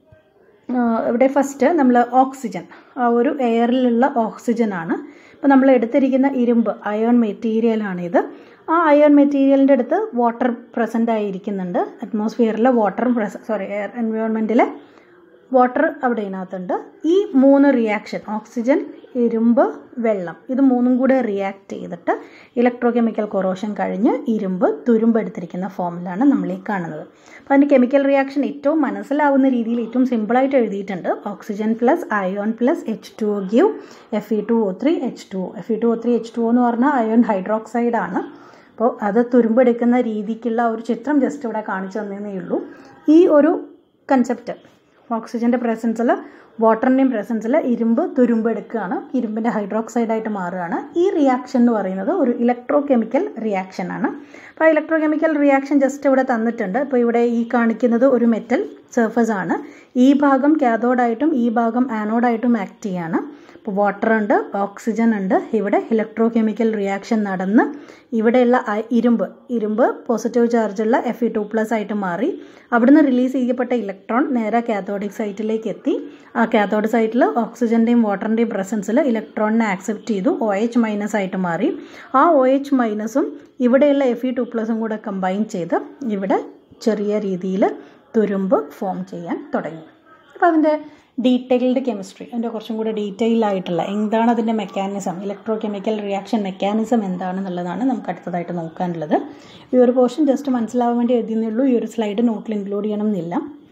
ഇവിടെ ഫസ്റ്റ് നമ്മൾ ഓക്സിജൻ, ആ ഒരു എയറിലുള്ള ഓക്സിജനാണ്. ഇപ്പോൾ നമ്മൾ എടുത്തിരിക്കുന്ന ഇരുമ്പ് അയൺ മെറ്റീരിയലാണിത്. ആ അയൺ മെറ്റീരിയലിൻ്റെ അടുത്ത് വാട്ടർ പ്രസൻ്റ് ആയിരിക്കുന്നുണ്ട്. അറ്റ്മോസ്ഫിയറിലെ വാട്ടറും എയർ എൻവയോൺമെൻറ്റിലെ വാട്ടർ അവിടെ ഇതിനകത്തുണ്ട്. ഈ 3 റിയാക്ഷൻ, ഓക്സിജൻ, ഇരുമ്പ്, വെള്ളം, ഇത് 3ഉം കൂടെ റിയാക്ട് ചെയ്തിട്ട് ഇലക്ട്രോ കെമിക്കൽ കൊറോഷൻ കഴിഞ്ഞ് ഇരുമ്പ് തുരുമ്പ് എടുത്തിരിക്കുന്ന ഫോമിലാണ് നമ്മൾ ഈ കാണുന്നത്. അപ്പോൾ അതിൻ്റെ കെമിക്കൽ റിയാക്ഷൻ ഏറ്റവും മനസ്സിലാവുന്ന രീതിയിൽ ഏറ്റവും സിമ്പിളായിട്ട് എഴുതിയിട്ടുണ്ട്. Oxygen plus ion plus H2O give Fe2O3 H2O. Fe2O3 H2O എന്ന് പറഞ്ഞാൽ അയോൺ ഹൈഡ്രോക്സൈഡ് ആണ്. അപ്പോൾ അത് തുരുമ്പെടുക്കുന്ന രീതിക്കുള്ള ഒരു ചിത്രം ജസ്റ്റ് ഇവിടെ കാണിച്ചു തന്നേ ഉള്ളൂ. ഈ ഒരു കൺസെപ്റ്റ്, ഓക്സിജൻ്റെ പ്രസൻസിൽ വാട്ടറിൻ്റെയും പ്രസൻസിൽ ഇരുമ്പ് തുരുമ്പ് എടുക്കുകയാണ്, ഇരുമ്പിൻ്റെ ഹൈഡ്രോക്സൈഡായിട്ട് മാറുകയാണ്. ഈ റിയാക്ഷൻ എന്ന് പറയുന്നത് ഒരു ഇലക്ട്രോ കെമിക്കൽ റിയാക്ഷനാണ്. അപ്പോൾ ആ ഇലക്ട്രോ കെമിക്കൽ റിയാക്ഷൻ ജസ്റ്റ് ഇവിടെ തന്നിട്ടുണ്ട്. ഇപ്പോൾ ഇവിടെ ഈ കാണിക്കുന്നത് ഒരു മെറ്റൽ സർഫസ് ആണ്. ഈ ഭാഗം കാഥോഡായിട്ടും ഈ ഭാഗം ആനോഡായിട്ടും ആക്ട് ചെയ്യാണ്. അപ്പോൾ വാട്ടർ ഉണ്ട്, ഓക്സിജൻ ഉണ്ട്. ഇവിടെ ഇലക്ട്രോ കെമിക്കൽ റിയാക്ഷൻ നടന്ന് ഇവിടെയുള്ള ഇരുമ്പ് പോസിറ്റീവ് ചാർജുള്ള Fe2+ ആയിട്ട് മാറി. അവിടുന്ന് റിലീസ് ചെയ്യപ്പെട്ട ഇലക്ട്രോൺ നേരെ കാഥോഡിക് സൈറ്റിലേക്ക് എത്തി. ആ കാഥോഡ് സൈറ്റിൽ ഓക്സിജൻ്റെയും വാട്ടറിൻ്റെയും പ്രസൻസിൽ ഇലക്ട്രോണിനെ ആക്സെപ്റ്റ് ചെയ്തു, OH- ആയിട്ട് മാറി. ആ OH- ഇവിടെയുള്ള Fe2+ കൂടെ കമ്പൈൻ ചെയ്ത് ഇവിടെ ചെറിയ രീതിയിൽ തുരുമ്പ് ഫോം ചെയ്യാൻ തുടങ്ങി. അപ്പോൾ അതിൻ്റെ ഡീറ്റെയിൽഡ് കെമിസ്ട്രി, അതിൻ്റെ കുറച്ചും കൂടെ ഡീറ്റെയിൽ ആയിട്ടുള്ള എന്താണ് അതിൻ്റെ mechanism, electrochemical reaction mechanism എന്താണെന്നുള്ളതാണ് നമുക്ക് അടുത്തതായിട്ട് നോക്കാനുള്ളത്. ഈ ഒരു പോർഷൻ ജസ്റ്റ് മനസ്സിലാവാൻ വേണ്ടി എഴുതിയെന്നേ ഉള്ളൂ. ഈ ഒരു സ്ലൈഡ് നോട്ടിൽ ഇൻക്ലൂഡ് ചെയ്യണം എന്നില്ല.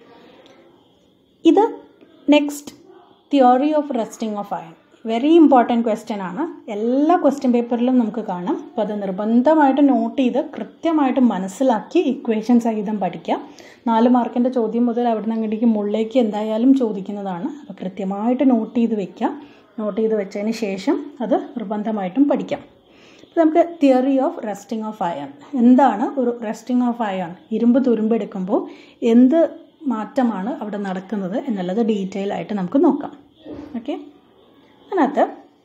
ഇത് next theory of rusting of iron, very important question ആണ്. എല്ലാ ക്വസ്റ്റ്യൻ പേപ്പറിലും നമുക്ക് കാണാം. അപ്പോൾ അത് നിർബന്ധമായിട്ട് നോട്ട് ചെയ്ത് കൃത്യമായിട്ട് മനസ്സിലാക്കി ഇക്വേഷൻ സഹിതം പഠിക്കാം. 4 മാർക്കിൻ്റെ ചോദ്യം മുതൽ അവിടെ നിന്ന് അങ്ങോട്ടേക്ക് മുകളിലേക്ക് എന്തായാലും ചോദിക്കുന്നതാണ്. അപ്പോൾ കൃത്യമായിട്ട് നോട്ട് ചെയ്ത് വെക്കാം. നോട്ട് ചെയ്ത് വെച്ചതിന് ശേഷം അത് നിർബന്ധമായിട്ടും പഠിക്കാം. അപ്പോൾ നമുക്ക് theory of rusting of iron, എന്താണ് ഒരു റസ്റ്റിംഗ് ഓഫ് അയൺ, ഇരുമ്പ് തുരുമ്പെടുക്കുമ്പോൾ എന്ത് മാറ്റമാണ് അവിടെ നടക്കുന്നത് എന്നുള്ളത് ഡീറ്റെയിൽ ആയിട്ട് നമുക്ക് നോക്കാം. ഓക്കെ, അതിനകത്ത്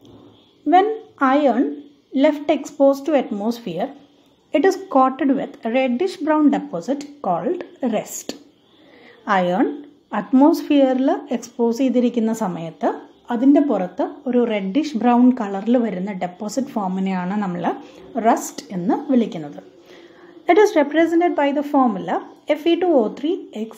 when iron left exposed to atmosphere it is coated with reddish brown deposit called rest. Iron അറ്റ്മോസ്ഫിയറിൽ എക്സ്പോസ് ചെയ്തിരിക്കുന്ന സമയത്ത് അതിൻ്റെ പുറത്ത് ഒരു റെഡിഷ് ബ്രൗൺ കളറിൽ വരുന്ന ഡെപ്പോസിറ്റ് ഫോമിനെയാണ് നമ്മൾ റസ്റ്റ് എന്ന് വിളിക്കുന്നത്. It is represented by the formula Fe2O3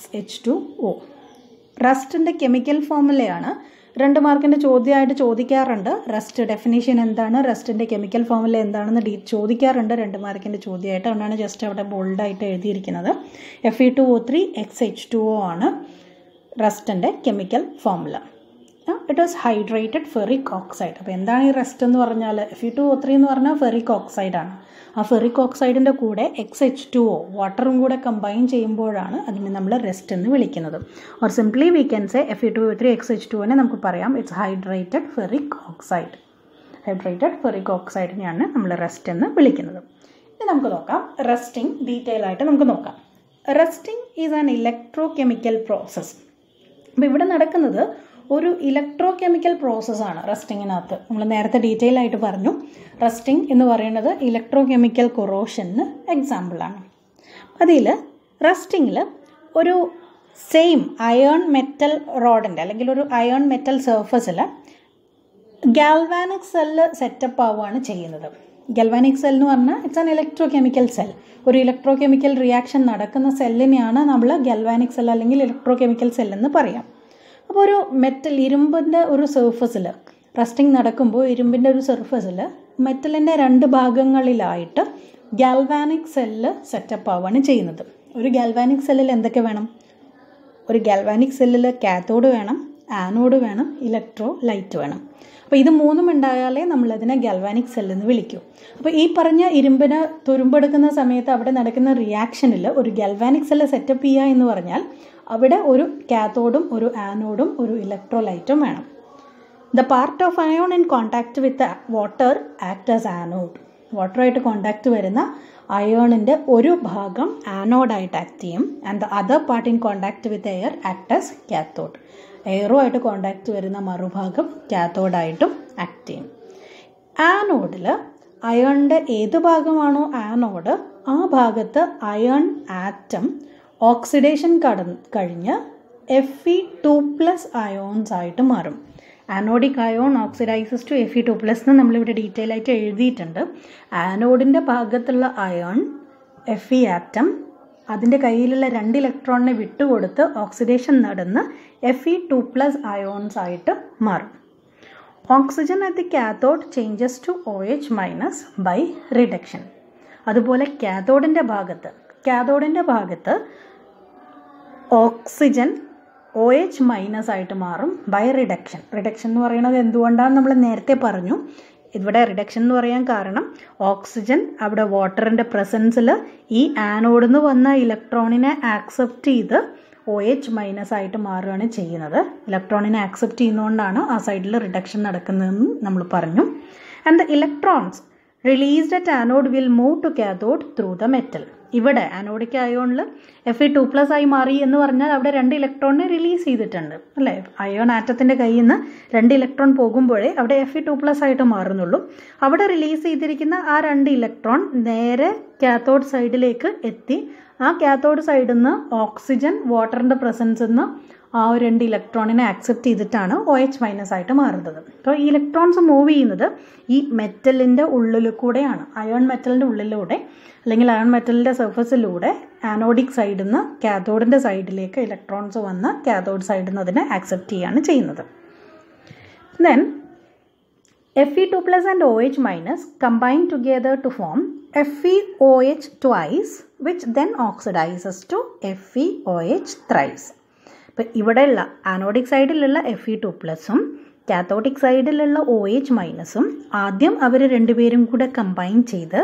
H2O. റസ്റ്റിൻ്റെ കെമിക്കൽ ഫോമുലയാണ് 2 മാർക്കിൻ്റെ ചോദ്യമായിട്ട് ചോദിക്കാറുണ്ട്. റസ്റ്റ് ഡെഫിനേഷൻ എന്താണ്, റസ്റ്റിൻ്റെ കെമിക്കൽ ഫോമുല എന്താണെന്ന് ചോദിക്കാറുണ്ട് 2 മാർക്കിൻ്റെ ചോദ്യമായിട്ട്. അതുകൊണ്ടാണ് ജസ്റ്റ് അവിടെ ബോൾഡായിട്ട് എഴുതിയിരിക്കുന്നത്. Fe2O3 H2O ആണ് റസ്റ്റിൻ്റെ chemical formula. It was hydrated ferric oxide. അപ്പോൾ എന്താണ് ഈ റസ്റ്റ് എന്ന് പറഞ്ഞാൽ, Fe2O3 എന്ന് പറഞ്ഞാൽ ഫെറിക് ഓക്സൈഡാണ്. ആ ഫെറിക് ഓക്സൈഡിൻ്റെ കൂടെ XH2O വാട്ടറും കൂടെ കമ്പൈൻ ചെയ്യുമ്പോഴാണ് അതിനെ നമ്മൾ റെസ്റ്റ് എന്ന് വിളിക്കുന്നത്. Or simply we can say Fe2O3 XH2O നമുക്ക് പറയാം it's hydrated ferric oxide. Hydrated ferric ഓക്സൈഡിനെയാണ് നമ്മൾ റെസ്റ്റ് എന്ന് വിളിക്കുന്നത്. ഇനി നമുക്ക് നോക്കാം റസ്റ്റിംഗ് ഡീറ്റെയിൽ ആയിട്ട് നമുക്ക് നോക്കാം. Rusting is an electrochemical process. അപ്പോൾ ഇവിടെ നടക്കുന്നത് ഒരു ഇലക്ട്രോ കെമിക്കൽ പ്രോസസ്സാണ് റസ്റ്റിങ്ങിനകത്ത്. നമ്മൾ നേരത്തെ ഡീറ്റെയിൽ ആയിട്ട് പറഞ്ഞു. റസ്റ്റിംഗ് എന്ന് പറയുന്നത് ഇലക്ട്രോ കെമിക്കൽ കൊറോഷന് എക്സാമ്പിളാണ്. അതിൽ റസ്റ്റിങ്ങിൽ ഒരു സെയിം അയേൺ മെറ്റൽ റോഡിൻ്റെ അല്ലെങ്കിൽ ഒരു അയേൺ മെറ്റൽ സർഫസിൽ ഗാൽവാനിക് സെല്ല് സെറ്റപ്പ് ആവുകയാണ് ചെയ്യുന്നത്. ഗാൽവാനിക് സെൽ എന്ന് പറഞ്ഞാൽ it's an electrochemical cell. ഒരു ഇലക്ട്രോ കെമിക്കൽ റിയാക്ഷൻ നടക്കുന്ന സെല്ലിനെയാണ് നമ്മൾ ഗാൽവാനിക് സെൽ അല്ലെങ്കിൽ ഇലക്ട്രോ കെമിക്കൽ സെൽ എന്ന് പറയാം. അപ്പോൾ ഒരു മെറ്റൽ, ഇരുമ്പിൻ്റെ ഒരു സർഫസിൽ റസ്റ്റിംഗ് നടക്കുമ്പോൾ ഇരുമ്പിൻ്റെ ഒരു സർഫസിൽ മെറ്റലിൻ്റെ 2 ഭാഗങ്ങളിലായിട്ട് ഗാൽവാനിക് സെല്ല് സെറ്റപ്പ് ആവുകയാണ് ചെയ്യുന്നത്. ഒരു ഗാൽവാനിക് സെല്ലിൽ എന്തൊക്കെ വേണം? ഒരു ഗാൽവാനിക് സെല്ലിൽ കാത്തോഡ് വേണം, ആനോഡ് വേണം, ഇലക്ട്രോലൈറ്റ് വേണം. അപ്പോൾ ഇത് 3 ഉണ്ടായാലേ നമ്മളതിനെ ഗാൽവാനിക് സെൽ എന്ന് വിളിക്കൂ. അപ്പോൾ ഈ പറഞ്ഞ ഇരുമ്പിന് തുരുമ്പെടുക്കുന്ന സമയത്ത് അവിടെ നടക്കുന്ന റിയാക്ഷനിൽ ഒരു ഗാൽവാനിക് സെല്ല് സെറ്റപ്പ് ചെയ്യുക എന്ന് പറഞ്ഞാൽ അവിടെ ഒരു കാത്തോഡും ഒരു ആനോഡും ഒരു ഇലക്ട്രോലൈറ്റും വേണം. The part of iron in contact with water act as anode. വാട്ടറുമായിട്ട് കോൺടാക്റ്റ് വരുന്ന അയോണിൻ്റെ ഒരു ഭാഗം ആനോഡായിട്ട് ആക്ട് ചെയ്യും. And the other part in contact with air act as cathode. എയറുമായിട്ട് കോൺടാക്റ്റ് വരുന്ന മറുഭാഗം കാത്തോഡായിട്ടും ആക്ട് ചെയ്യും. ആനോഡിൽ അയോണിൻ്റെ ഏത് ഭാഗമാണോ ആനോഡ്, ആ ഭാഗത്ത് അയൺ ആറ്റം ഓക്സിഡേഷൻ കഴിഞ്ഞ് Fe2+ അയോൺസ് ആയിട്ട് മാറും. Anodic ion oxidises to Fe2+ എന്ന് നമ്മളിവിടെ ഡീറ്റെയിൽ ആയിട്ട് എഴുതിയിട്ടുണ്ട്. ആനോഡിൻ്റെ ഭാഗത്തുള്ള അയോൺ Fe ആറ്റം അതിൻ്റെ കയ്യിലുള്ള 2 ഇലക്ട്രോണിനെ വിട്ടുകൊടുത്ത് ഓക്സിഡേഷൻ നടന്ന് Fe2+ അയോൺസ് ആയിട്ട് മാറും. Oxygen at the cathode changes to OH- by reduction. അതുപോലെ കാത്തോഡിൻ്റെ ഭാഗത്ത് ഓക്സിജൻ OH- ആയിട്ട് മാറും ബൈ റിഡക്ഷൻ. റിഡക്ഷൻ എന്ന് പറയുന്നത് എന്തുകൊണ്ടാണ് നമ്മൾ നേരത്തെ പറഞ്ഞു. ഇവിടെ റിഡക്ഷൻ എന്ന് പറയാൻ കാരണം ഓക്സിജൻ അവിടെ വാട്ടറിൻ്റെ പ്രസൻസിൽ ഈ ആനോഡിൽ നിന്ന് വന്ന ഇലക്ട്രോണിനെ ആക്സെപ്റ്റ് ചെയ്ത് OH- ആയിട്ട് മാറുകയാണ് ചെയ്യുന്നത്. ഇലക്ട്രോണിനെ ആക്സെപ്റ്റ് ചെയ്യുന്നതുകൊണ്ടാണ് ആ സൈഡിൽ റിഡക്ഷൻ നടക്കുന്നതെന്ന് നമ്മൾ പറഞ്ഞു. And the electrons released at anode will move to cathode through the metal. ഇവിടെ ആനോഡിക് അയോണിൽ Fe2+ ആയി മാറി എന്ന് പറഞ്ഞാൽ അവിടെ 2 ഇലക്ട്രോണിനെ റിലീസ് ചെയ്തിട്ടുണ്ട് അല്ലേ. അയോൺ ആറ്റത്തിൻ്റെ കയ്യിൽ നിന്ന് 2 ഇലക്ട്രോൺ പോകുമ്പോഴേ അവിടെ Fe2+ ആയിട്ട് മാറുന്നുള്ളൂ. അവിടെ റിലീസ് ചെയ്തിരിക്കുന്ന ആ 2 ഇലക്ട്രോൺ നേരെ കാത്തോഡ് സൈഡിലേക്ക് എത്തി. ആ കാത്തോഡ് സൈഡിൽ നിന്ന് ഓക്സിജൻ വാട്ടറിൻ്റെ പ്രസൻസിൽ നിന്ന് ആ 2 ഇലക്ട്രോണിനെ ആക്സെപ്റ്റ് ചെയ്തിട്ടാണ് OH- ആയിട്ട് മാറുന്നത്. അപ്പോൾ ഈ ഇലക്ട്രോൺസ് മൂവ് ചെയ്യുന്നത് ഈ മെറ്റലിൻ്റെ ഉള്ളിൽ കൂടെയാണ്. അയോൺ മെറ്റലിൻ്റെ ഉള്ളിലൂടെ അല്ലെങ്കിൽ അയോൺ മെറ്റലിൻ്റെ സർഫസിലൂടെ ആനോഡിക് സൈഡിൽ നിന്ന് കാത്തോഡിൻ്റെ സൈഡിലേക്ക് ഇലക്ട്രോൺസ് വന്ന് കാത്തോഡ് സൈഡിൽ നിന്ന് അതിനെ ആക്സെപ്റ്റ് ചെയ്യുകയാണ് ചെയ്യുന്നത്. Then Fe2+ and OH- combine together to form FeOH2, which then oxidizes to FeOH3. ഇപ്പോൾ ഇവിടെയുള്ള ആനോഡിക് സൈഡിലുള്ള Fe2+ഉം കാത്തോഡിക് സൈഡിലുള്ള OH- ആദ്യം അവർ രണ്ടുപേരും കൂടെ കമ്പൈൻ ചെയ്ത്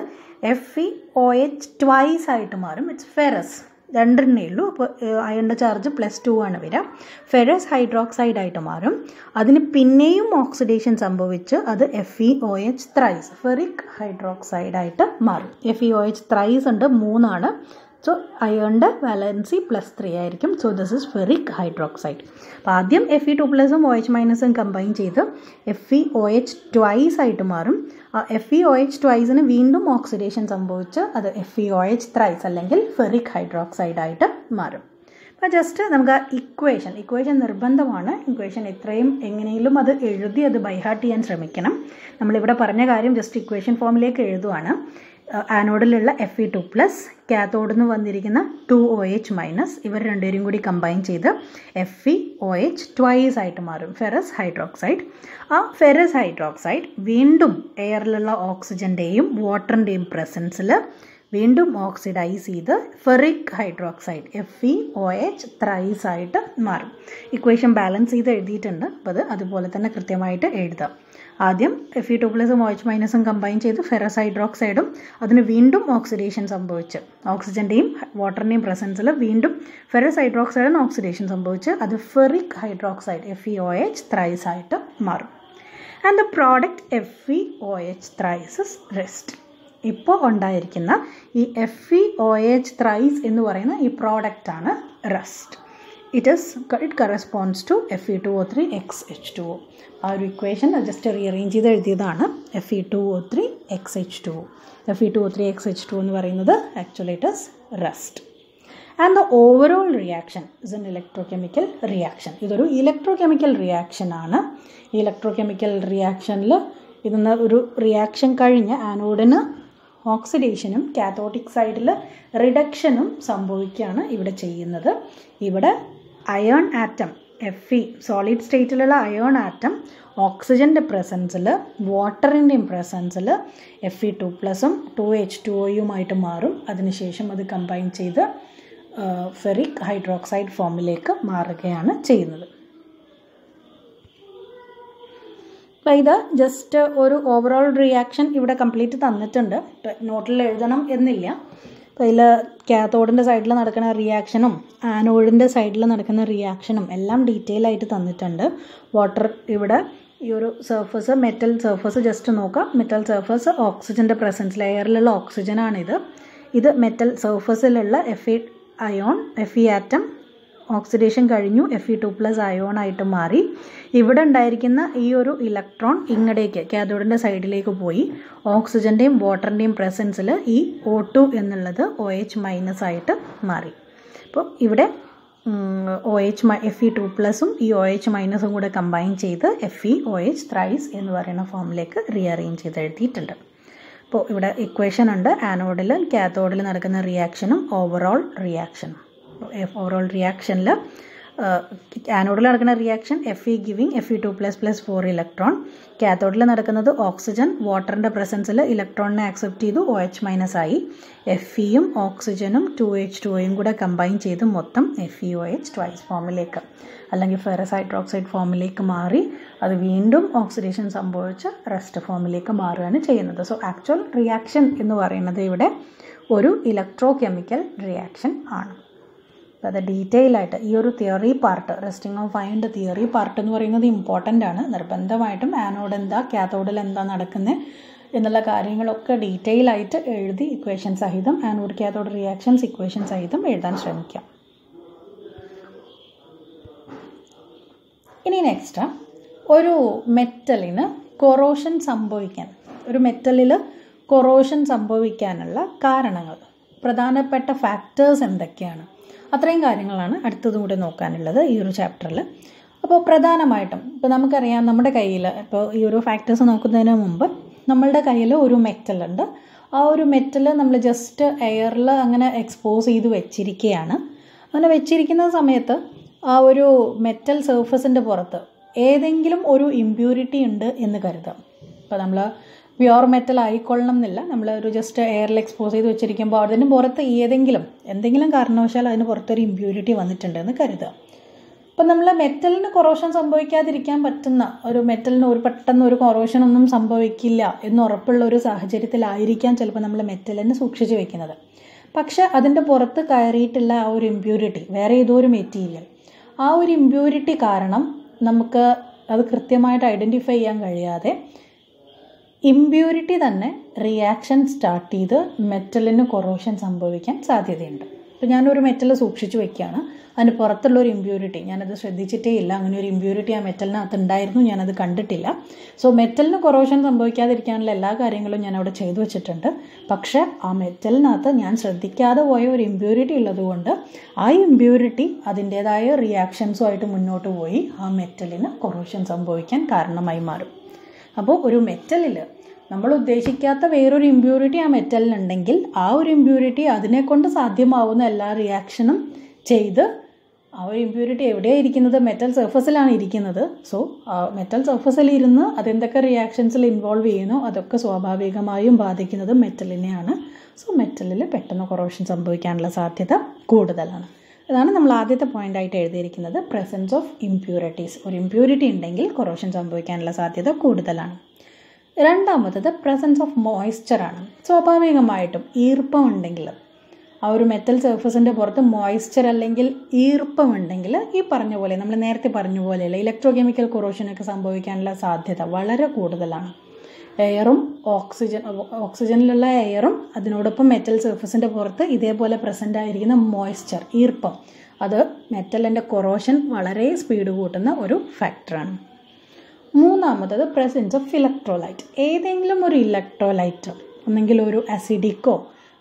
FeOH2 ആയിട്ട് മാറും. It's ferrous. 2 ഉള്ളൂ. അപ്പോൾ അയണിൻ്റെ ചാർജ് +2 ആണ് വരിക. ഫെറസ് ഹൈഡ്രോക്സൈഡ് ആയിട്ട് മാറും. അതിന് പിന്നെയും ഓക്സിഡേഷൻ സംഭവിച്ച് അത് FeOH3 ഫെറിക് ഹൈഡ്രോക്സൈഡ് ആയിട്ട് മാറും. FeOH3 ഉണ്ട്, 3 ആണ്. സോ അയണിൻ്റെ വാലൻസി +3 ആയിരിക്കും. So this is ferric hydroxide. അപ്പോൾ ആദ്യം Fe2+ഉം OH- കമ്പൈൻ ചെയ്ത് FeOH2 ആയിട്ട് മാറും. ആ FeOH2 വീണ്ടും ഓക്സിഡേഷൻ സംഭവിച്ച് അത് FeOH3 അല്ലെങ്കിൽ ഫെറിക് ഹൈഡ്രോക്സൈഡ് ആയിട്ട് മാറും. അപ്പോൾ ജസ്റ്റ് നമുക്ക് ആ ഇക്വേഷൻ നിർബന്ധമാണ്. ഇക്വേഷൻ എത്രയും എങ്ങനെയും അത് എഴുതി അത് ബൈഹാർട്ട് ചെയ്യാൻ ശ്രമിക്കണം. നമ്മളിവിടെ പറഞ്ഞ കാര്യം ജസ്റ്റ് ഇക്വേഷൻ ഫോമിലേക്ക് എഴുതുവാണ്. ആനോഡിലുള്ള Fe2+, കാത്തോഡിൽ നിന്ന് വന്നിരിക്കുന്ന 2OH-, ഇവർ രണ്ടുപേരും കൂടി കമ്പൈൻ ചെയ്ത് FeOH2 ആയിട്ട് മാറും, ഫെറസ് ഹൈഡ്രോക്സൈഡ്. ആ ഫെറസ് ഹൈഡ്രോക്സൈഡ് വീണ്ടും എയറിലുള്ള ഓക്സിജൻ്റെയും വാട്ടറിൻ്റെയും പ്രസൻസിൽ വീണ്ടും ഓക്സിഡൈസ് ചെയ്ത് ഫെറിക് ഹൈഡ്രോക്സൈഡ് FeOH3 ആയിട്ട് മാറും. ഇക്വേഷൻ ബാലൻസ് ചെയ്ത് എഴുതിയിട്ടുണ്ട്. അപ്പോൾ അത് അതുപോലെ തന്നെ കൃത്യമായിട്ട് എഴുതാം. ആദ്യം Fe2+ഉം OH- കമ്പൈൻ ചെയ്ത് ഫെറസ് ഹൈഡ്രോക്സൈഡും അതിന് വീണ്ടും ഓക്സിഡേഷൻ സംഭവിച്ച് ഓക്സിജൻ്റെയും വാട്ടറിൻ്റെയും പ്രസൻസിൽ വീണ്ടും ഫെറസ് ഹൈഡ്രോക്സൈഡിന് ഓക്സിഡേഷൻ സംഭവിച്ച് അത് ഫെറിക് ഹൈഡ്രോക്സൈഡ് FeOH3 ആയിട്ട് മാറും. And the product FeOH3 is rust. ഇപ്പോൾ ഉണ്ടായിരിക്കുന്ന ഈ FeOH3 എന്ന് പറയുന്ന ഈ പ്രോഡക്റ്റാണ് rest. It corresponds to Fe2O3XH2O. ആ ഒരു ഇക്വേഷൻ ജസ്റ്റ് റീഅറേഞ്ച് ചെയ്ത് എഴുതിയതാണ്. Fe2O3XH2O. Fe2O3XH2O എന്ന് പറയുന്നത് actually it is rust. And the overall reaction is an electrochemical reaction. ഇതൊരു ഇലക്ട്രോകെമിക്കൽ റിയാക്ഷൻ ആണ്. ഈ ഇലക്ട്രോകെമിക്കൽ റിയാക്ഷനിൽ ഇതിന് ഒരു റിയാക്ഷൻ കഴിഞ്ഞ് ആനോഡിന് ഓക്സിഡേഷനും കാത്തോഡിക് സൈഡിൽ റിഡക്ഷനും സംഭവിക്കുകയാണ് ഇവിടെ ചെയ്യുന്നത്. ഇവിടെ അയേൺ ആറ്റം Fe സോളിഡ് സ്റ്റേറ്റിലുള്ള അയേൺ ആറ്റം ഓക്സിജൻ്റെ പ്രസൻസിൽ വാട്ടറിൻ്റെയും പ്രസൻസിൽ Fe2+ഉം 2H2Oയുമായിട്ട് മാറും. അതിനുശേഷം അത് കമ്പൈൻ ചെയ്ത് ഫെറിക് ഹൈഡ്രോക്സൈഡ് ഫോമിലേക്ക് മാറുകയാണ് ചെയ്യുന്നത്. അപ്പോൾ ഇത് ജസ്റ്റ് ഒരു ഓവറോൾ റിയാക്ഷൻ ഇവിടെ കംപ്ലീറ്റ് തന്നിട്ടുണ്ട്. നോട്ടിൽ എഴുതണം എന്നില്ല. അപ്പോൾ ഇതിൽ കാത്തോഡിൻ്റെ സൈഡിൽ നടക്കുന്ന റിയാക്ഷനും ആനോഡിൻ്റെ സൈഡിൽ നടക്കുന്ന റിയാക്ഷനും എല്ലാം ഡീറ്റെയിൽ ആയിട്ട് തന്നിട്ടുണ്ട്. വാട്ടർ ഇവിടെ ഈ ഒരു സർഫസ് മെറ്റൽ സർഫസ് ജസ്റ്റ് നോക്കാം. മെറ്റൽ സർഫസ് ഓക്സിജൻ്റെ പ്രസൻസിൽ എയറിലുള്ള ഓക്സിജനാണിത്. ഇത് മെറ്റൽ സർഫസിലുള്ള Fe ആറ്റം ഓക്സിഡേഷൻ കഴിഞ്ഞു Fe2+ അയോൺ ആയിട്ട് മാറി. ഇവിടെ ഉണ്ടായിരിക്കുന്ന ഈ ഒരു ഇലക്ട്രോൺ ഇങ്ങടേക്ക് കാഥോഡിൻ്റെ സൈഡിലേക്ക് പോയി ഓക്സിജൻ്റെയും വാട്ടറിൻ്റെയും പ്രസൻസിൽ ഈ O2 എന്നുള്ളത് OH- ആയിട്ട് മാറി. അപ്പോൾ ഇവിടെ Fe2+ഉം ഈ OH- കൂടെ കമ്പൈൻ ചെയ്ത് FeOH ത്രൈസ് എന്ന് പറയുന്ന ഫോമിലേക്ക് റീഅറേഞ്ച് ചെയ്ത് എഴുതിയിട്ടുണ്ട്. അപ്പോൾ ഇവിടെ ഇക്വേഷൻ ഉണ്ട്. ആനോഡിൽ കാത്തോഡിൽ നടക്കുന്ന റിയാക്ഷനും ഓവറോൾ റിയാക്ഷനും. ഓവറോൾ റിയാക്ഷനിൽ ആനോഡിൽ നടക്കുന്ന reaction Fe giving Fe2++ 4 electron. കാത്തോഡിൽ നടക്കുന്നത് ഓക്സിജൻ വാട്ടറിൻ്റെ പ്രസൻസിൽ ഇലക്ട്രോണിനെ ആക്സെപ്റ്റ് ചെയ്തു OH- ആയി. Feയും ഓക്സിജനും 2H2Oയും കൂടെ കമ്പൈൻ ചെയ്ത് മൊത്തം FeOH ട്വൈസ് ഫോമിലേക്ക് അല്ലെങ്കിൽ ഫെറസ് ഹൈഡ്രോക്സൈഡ് ഫോമിലേക്ക് മാറി അത് വീണ്ടും ഓക്സിഡേഷൻ സംഭവിച്ച് റെസ്റ്റ് ഫോമിലേക്ക് മാറുകയാണ് ചെയ്യുന്നത്. സോ ആക്ച്വൽ റിയാക്ഷൻ എന്ന് പറയുന്നത് ഇവിടെ ഒരു ഇലക്ട്രോ കെമിക്കൽ റിയാക്ഷൻ ആണ്. അപ്പോൾ അത് ഡീറ്റെയിൽ ആയിട്ട് ഈ ഒരു തിയറി പാർട്ട് റെസ്റ്റിംഗ് ഓഫ് അയണിൻ്റെ തിയറി പാർട്ട് എന്ന് പറയുന്നത് ഇമ്പോർട്ടൻ്റ് ആണ്. നിർബന്ധമായിട്ടും ആനോഡ് എന്താ കാത്തോഡിൽ എന്താ നടക്കുന്നത് എന്നുള്ള കാര്യങ്ങളൊക്കെ ഡീറ്റെയിൽ ആയിട്ട് എഴുതി ഇക്വേഷൻ സഹിതം ആനോഡ് കാത്തോഡ് റിയാക്ഷൻസ് ഇക്വേഷൻ സഹിതം എഴുതാൻ ശ്രമിക്കാം. ഇനി നെക്സ്റ്റ് ഒരു മെറ്റലിന് കൊറോഷൻ സംഭവിക്കാൻ ഒരു മെറ്റലിൽ കൊറോഷൻ സംഭവിക്കാനുള്ള കാരണങ്ങൾ പ്രധാനപ്പെട്ട ഫാക്ടേഴ്സ് എന്തൊക്കെയാണ് അത്രയും കാര്യങ്ങളാണ് അടുത്തതും കൂടെ നോക്കാനുള്ളത് ഈ ഒരു ചാപ്റ്ററിൽ. അപ്പോൾ പ്രധാനമായിട്ടും ഇപ്പോൾ നമുക്കറിയാം നമ്മുടെ കയ്യിൽ ഇപ്പോൾ ഈ ഒരു ഫാക്ടേഴ്സ് നോക്കുന്നതിന് മുമ്പ് നമ്മളുടെ കയ്യിൽ ഒരു മെറ്റലുണ്ട്. ആ ഒരു മെറ്റൽ നമ്മൾ ജസ്റ്റ് എയറിൽ അങ്ങനെ എക്സ്പോസ് ചെയ്ത് വെച്ചിരിക്കുകയാണ്. അങ്ങനെ വെച്ചിരിക്കുന്ന സമയത്ത് ആ ഒരു മെറ്റൽ സർഫസിൻ്റെ പുറത്ത് ഏതെങ്കിലും ഒരു ഇമ്പ്യൂരിറ്റി ഉണ്ട് എന്ന് കരുതാം. ഇപ്പോൾ നമ്മൾ പ്യുവർ മെറ്റൽ ആയിക്കൊള്ളണം എന്നില്ല. നമ്മൾ ഒരു ജസ്റ്റ് എയറിൽ എക്സ്പോസ് ചെയ്ത് വെച്ചിരിക്കുമ്പോൾ അതിന് പുറത്ത് എന്തെങ്കിലും കാരണവശാൽ അതിന് പുറത്തൊരു ഇമ്പ്യൂരിറ്റി വന്നിട്ടുണ്ടെന്ന് കരുതുക. അപ്പം നമ്മൾ മെറ്റലിന് കൊറോഷൻ സംഭവിക്കാതിരിക്കാൻ പറ്റുന്ന ഒരു മെറ്റലിന് പെട്ടെന്ന് ഒരു കൊറോഷൻ ഒന്നും സംഭവിക്കില്ല എന്ന് ഉറപ്പുള്ള ഒരു സാഹചര്യത്തിലായിരിക്കാം ചിലപ്പോൾ നമ്മൾ മെറ്റലിന് സൂക്ഷിച്ച് വെക്കുന്നത്. പക്ഷെ അതിൻ്റെ പുറത്ത് കയറിയിട്ടുള്ള ആ ഒരു ഇമ്പ്യൂരിറ്റി വേറെ ഏതോ ഒരു മെറ്റീരിയൽ ആ ഒരു ഇമ്പ്യൂരിറ്റി കാരണം നമുക്ക് അത് കൃത്യമായിട്ട് ഐഡൻറ്റിഫൈ ചെയ്യാൻ കഴിയാതെ ഇമ്പ്യൂരിറ്റി തന്നെ റിയാക്ഷൻ സ്റ്റാർട്ട് ചെയ്ത് മെറ്റലിന് കൊറോഷൻ സംഭവിക്കാൻ സാധ്യതയുണ്ട്. ഇപ്പോൾ ഞാനൊരു മെറ്റൽ സൂക്ഷിച്ചു വയ്ക്കുകയാണ്. അതിന് പുറത്തുള്ളൊരു ഇമ്പ്യൂരിറ്റി ഞാനത് ശ്രദ്ധിച്ചിട്ടേ ഇല്ല. അങ്ങനെ ഒരു ഇമ്പ്യൂരിറ്റി ആ മെറ്റലിനകത്ത് ഉണ്ടായിരുന്നു, ഞാനത് കണ്ടിട്ടില്ല. സോ മെറ്റലിന് കൊറോഷൻ സംഭവിക്കാതിരിക്കാനുള്ള എല്ലാ കാര്യങ്ങളും ഞാൻ അവിടെ ചെയ്തു വെച്ചിട്ടുണ്ട്. പക്ഷേ ആ മെറ്റലിനകത്ത് ഞാൻ ശ്രദ്ധിക്കാതെ പോയ ഒരു ഇമ്പ്യൂരിറ്റി ഉള്ളതുകൊണ്ട് ആ ഇമ്പ്യൂരിറ്റി അതിൻ്റേതായ റിയാക്ഷൻസുമായിട്ട് മുന്നോട്ട് പോയി ആ മെറ്റലിന് കൊറോഷൻ സംഭവിക്കാൻ കാരണമായി മാറും. അപ്പോൾ ഒരു മെറ്റലിൽ നമ്മൾ ഉദ്ദേശിക്കാത്ത വേറൊരു ഇമ്പ്യൂരിറ്റി ആ മെറ്റലിനുണ്ടെങ്കിൽ ആ ഒരു ഇമ്പ്യൂരിറ്റി അതിനെക്കൊണ്ട് സാധ്യമാവുന്ന എല്ലാ റിയാക്ഷനും ചെയ്ത് ആ ഒരു ഇമ്പ്യൂരിറ്റി എവിടെയാണ് ഇരിക്കുന്നത്? മെറ്റൽ സർഫസിലാണ് ഇരിക്കുന്നത്. സോ മെറ്റൽ സർഫസിൽ ഇരുന്ന് അതെന്തൊക്കെ റിയാക്ഷൻസിൽ ഇൻവോൾവ് ചെയ്യുന്നോ അതൊക്കെ സ്വാഭാവികമായും ബാധിക്കുന്നത് മെറ്റലിനെയാണ്. സോ മെറ്റലിൽ പെട്ടെന്ന് കൊറോഷൻ സംഭവിക്കാനുള്ള സാധ്യത കൂടുതലാണ്. ഇതാണ് നമ്മൾ ആദ്യത്തെ പോയിൻ്റായിട്ട് എഴുതിയിരിക്കുന്നത്, പ്രസൻസ് ഓഫ് ഇമ്പ്യൂരിറ്റീസ്. ഒരു ഇമ്പ്യൂരിറ്റി ഉണ്ടെങ്കിൽ കൊറോഷൻ സംഭവിക്കാനുള്ള സാധ്യത കൂടുതലാണ്. രണ്ടാമത്തത് പ്രസൻസ് ഓഫ് മോയ്സ്ചറാണ്. സ്വാഭാവികമായിട്ടും ഈർപ്പം ഉണ്ടെങ്കിൽ ആ ഒരു മെറ്റൽ സർഫസിൻ്റെ പുറത്ത് മോയ്സ്ചർ അല്ലെങ്കിൽ ഈർപ്പമുണ്ടെങ്കിൽ ഈ പറഞ്ഞ പോലെ നമ്മൾ നേരത്തെ പറഞ്ഞ പോലെയല്ല ഇലക്ട്രോ കൊറോഷനൊക്കെ സംഭവിക്കാനുള്ള സാധ്യത വളരെ കൂടുതലാണ്. എയറും ഓക്സിജനിലുള്ള എയറും അതിനോടൊപ്പം മെറ്റൽ സർഫസിൻ്റെ പുറത്ത് ഇതേപോലെ പ്രസൻ്റ് ആയിരിക്കുന്ന മോയ്സ്ചർ ഈർപ്പം അത് മെറ്റലിൻ്റെ കൊറോഷൻ വളരെ സ്പീഡ് കൂട്ടുന്ന ഒരു ഫാക്ടറാണ്. മൂന്നാമത്തത് പ്രസൻസ് ഓഫ് ഇലക്ട്രോലൈറ്റ്. ഏതെങ്കിലും ഒരു ഇലക്ട്രോലൈറ്റ് ഒന്നെങ്കിൽ ഒരു അസിഡിക്കോ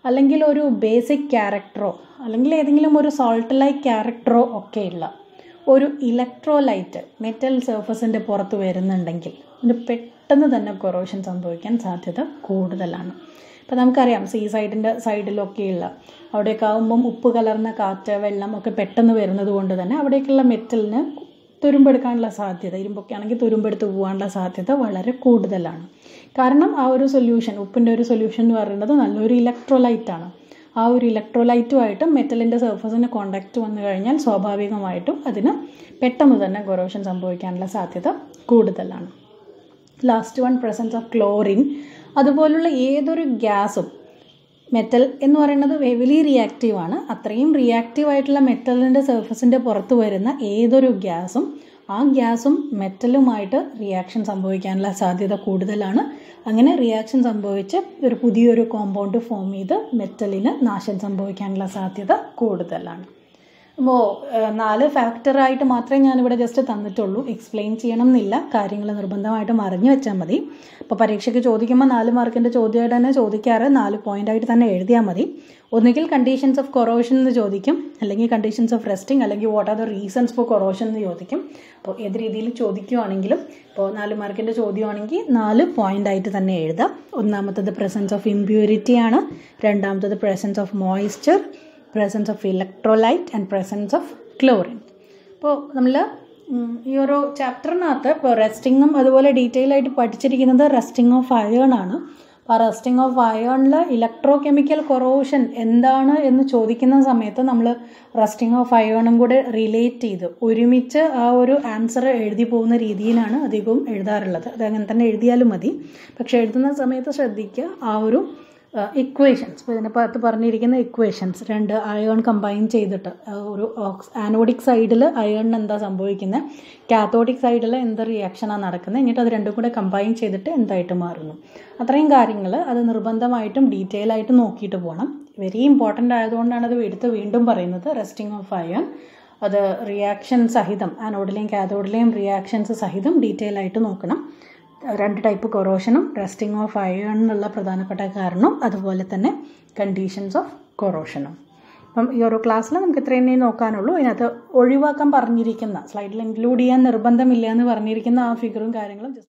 അല്ലെങ്കിൽ ഒരു ബേസിക് ക്യാരക്ടറോ അല്ലെങ്കിൽ ഏതെങ്കിലും ഒരു സോൾട്ട് ലൈക്ക് ക്യാരക്ടറോ ഒക്കെയുള്ള ഒരു ഇലക്ട്രോലൈറ്റ് മെറ്റൽ സർഫസിൻ്റെ പുറത്ത് വരുന്നുണ്ടെങ്കിൽ അതിന് പെട്ടെന്ന് തന്നെ കൊറോഷൻ സംഭവിക്കാൻ സാധ്യത കൂടുതലാണ്. ഇപ്പോൾ നമുക്കറിയാം സീസൈഡിൻ്റെ സൈഡിലൊക്കെയുള്ള അവിടെയൊക്കെ ആകുമ്പം ഉപ്പ് കലർന്ന കാറ്റ് വെള്ളം ഒക്കെ പെട്ടെന്ന് വരുന്നത് കൊണ്ട് തന്നെ അവിടേക്കുള്ള മെറ്റലിന് തുരുമ്പെടുക്കാനുള്ള സാധ്യത, ഇരുമ്പൊക്കെ ആണെങ്കിൽ തുരുമ്പെടുത്ത് പോകാനുള്ള സാധ്യത വളരെ കൂടുതലാണ്. കാരണം ആ ഒരു സൊല്യൂഷൻ, ഉപ്പിൻ്റെ ഒരു സൊല്യൂഷൻ എന്ന് പറയുന്നത് നല്ലൊരു ഇലക്ട്രോലൈറ്റാണ്. ആ ഒരു ഇലക്ട്രോലൈറ്റുമായിട്ട് മെറ്റലിൻ്റെ സർഫസിന് കോണ്ടാക്റ്റ് വന്നു കഴിഞ്ഞാൽ സ്വാഭാവികമായിട്ടും അതിന് പെട്ടെന്ന് തന്നെ കൊറോഷൻ സംഭവിക്കാനുള്ള സാധ്യത കൂടുതലാണ്. Last one, presence of chlorine. അതുപോലുള്ള ഏതൊരു ഗ്യാസും, മെറ്റൽ എന്ന് പറയുന്നത് ഹെവിലി റിയാക്റ്റീവാണ്. അത്രയും റിയാക്റ്റീവായിട്ടുള്ള മെറ്റലിൻ്റെ സർഫസിൻ്റെ പുറത്ത് വരുന്ന ഏതൊരു ഗ്യാസും ആ ഗ്യാസും മെറ്റലുമായിട്ട് റിയാക്ഷൻ സംഭവിക്കാനുള്ള സാധ്യത കൂടുതലാണ്. അങ്ങനെ റിയാക്ഷൻ സംഭവിച്ച് ഒരു പുതിയൊരു കോമ്പൗണ്ട് ഫോം ചെയ്ത് മെറ്റലിന് നാശം സംഭവിക്കാനുള്ള സാധ്യത കൂടുതലാണ്. അപ്പോൾ 4 ഫാക്ടറായിട്ട് മാത്രമേ ഞാനിവിടെ ജസ്റ്റ് തന്നിട്ടുള്ളൂ. എക്സ്പ്ലെയിൻ ചെയ്യണം എന്നില്ല, കാര്യങ്ങൾ നിർബന്ധമായിട്ടും അറിഞ്ഞു വെച്ചാൽ മതി. അപ്പോൾ പരീക്ഷയ്ക്ക് ചോദിക്കുമ്പോൾ 4 മാർക്കിൻ്റെ ചോദ്യമായിട്ട് തന്നെ ചോദിക്കാറ് 4 പോയിൻ്റായിട്ട് തന്നെ എഴുതിയാൽ മതി. ഒന്നുകിൽ കണ്ടീഷൻസ് ഓഫ് കൊറോഷൻ എന്ന് ചോദിക്കും, അല്ലെങ്കിൽ കണ്ടീഷൻസ് ഓഫ് റെസ്റ്റിംഗ്, അല്ലെങ്കിൽ what are the reasons for corrosion എന്ന് ചോദിക്കും. അപ്പോൾ ഏത് രീതിയിൽ ചോദിക്കുകയാണെങ്കിലും ഇപ്പോൾ 4 മാർക്കിൻ്റെ ചോദ്യമാണെങ്കിൽ 4 പോയിൻ്റായിട്ട് തന്നെ എഴുതാം. ഒന്നാമത്തത് പ്രസൻസ് ഓഫ് ഇമ്പ്യൂരിറ്റി ആണ്, രണ്ടാമത്തത് presence of moisture, presence of electrolyte and presence of chlorine. അപ്പോൾ നമ്മൾ ഈ ഒരു ചാപ്റ്ററിനകത്ത് ഇപ്പോൾ റെസ്റ്റിങ്ങും അതുപോലെ ഡീറ്റെയിൽ ആയിട്ട് പഠിച്ചിരിക്കുന്നത് റെസ്റ്റിംഗ് ഓഫ് അയേൺ ആണ്. അപ്പോൾ ആ റെസ്റ്റിംഗ് ഓഫ് അയേണിൽ ഇലക്ട്രോ കെമിക്കൽ കൊറോഷൻ എന്താണ് എന്ന് ചോദിക്കുന്ന സമയത്ത് നമ്മൾ റെസ്റ്റിംഗ് ഓഫ് അയേണും കൂടെ റിലേറ്റ് ചെയ്ത് ഒരുമിച്ച് ആ ഒരു ആൻസർ എഴുതി പോകുന്ന രീതിയിലാണ് അധികവും എഴുതാറുള്ളത്. അതങ്ങനെ തന്നെ എഴുതിയാലും മതി. പക്ഷേ എഴുതുന്ന സമയത്ത് ശ്രദ്ധിക്കുക ആ ഒരു ഇക്വേഷൻസ്, ഇപ്പോൾ ഇതിനകത്ത് പറഞ്ഞിരിക്കുന്ന ഇക്വേഷൻസ്, 2 അയേൺ കമ്പൈൻ ചെയ്തിട്ട് ഒരു ആനോഡിക് സൈഡിൽ അയേണിന് എന്താ സംഭവിക്കുന്നത്, കാത്തോഡിക് സൈഡിൽ എന്ത് റിയാക്ഷനാണ് നടക്കുന്നത്, എന്നിട്ട് അത് രണ്ടും കൂടെ കമ്പൈൻ ചെയ്തിട്ട് എന്തായിട്ട് മാറുന്നു, അത്രയും കാര്യങ്ങൾ അത് നിർബന്ധമായിട്ടും ഡീറ്റെയിൽ ആയിട്ട് നോക്കിയിട്ട് പോകണം. വെരി ഇമ്പോർട്ടൻ്റ് ആയതുകൊണ്ടാണ് അത് എടുത്ത് വീണ്ടും പറയുന്നത്. റെസ്റ്റിംഗ് ഓഫ് അയേൺ അത് റിയാക്ഷൻ സഹിതം, ആനോഡിലെയും കാത്തോഡിലെയും റിയാക്ഷൻസ് സഹിതം ഡീറ്റെയിൽ ആയിട്ട് നോക്കണം. 2 ടൈപ്പ് കൊറോഷനും റെസ്റ്റിംഗ് ഓഫ് അയേണിനുള്ള പ്രധാനപ്പെട്ട കാരണം, അതുപോലെ തന്നെ കണ്ടീഷൻസ് ഓഫ് കൊറോഷനും. അപ്പം ഈ ഒരു ക്ലാസ്സിൽ നമുക്ക് ഇത്രയും നോക്കാനുള്ളൂ. ഇതിനകത്ത് ഒഴിവാക്കാൻ പറഞ്ഞിരിക്കുന്ന, സ്ലൈഡിൽ ഇൻക്ലൂഡ് ചെയ്യാൻ നിർബന്ധമില്ല എന്ന് പറഞ്ഞിരിക്കുന്ന ആ ഫിഗറും കാര്യങ്ങളും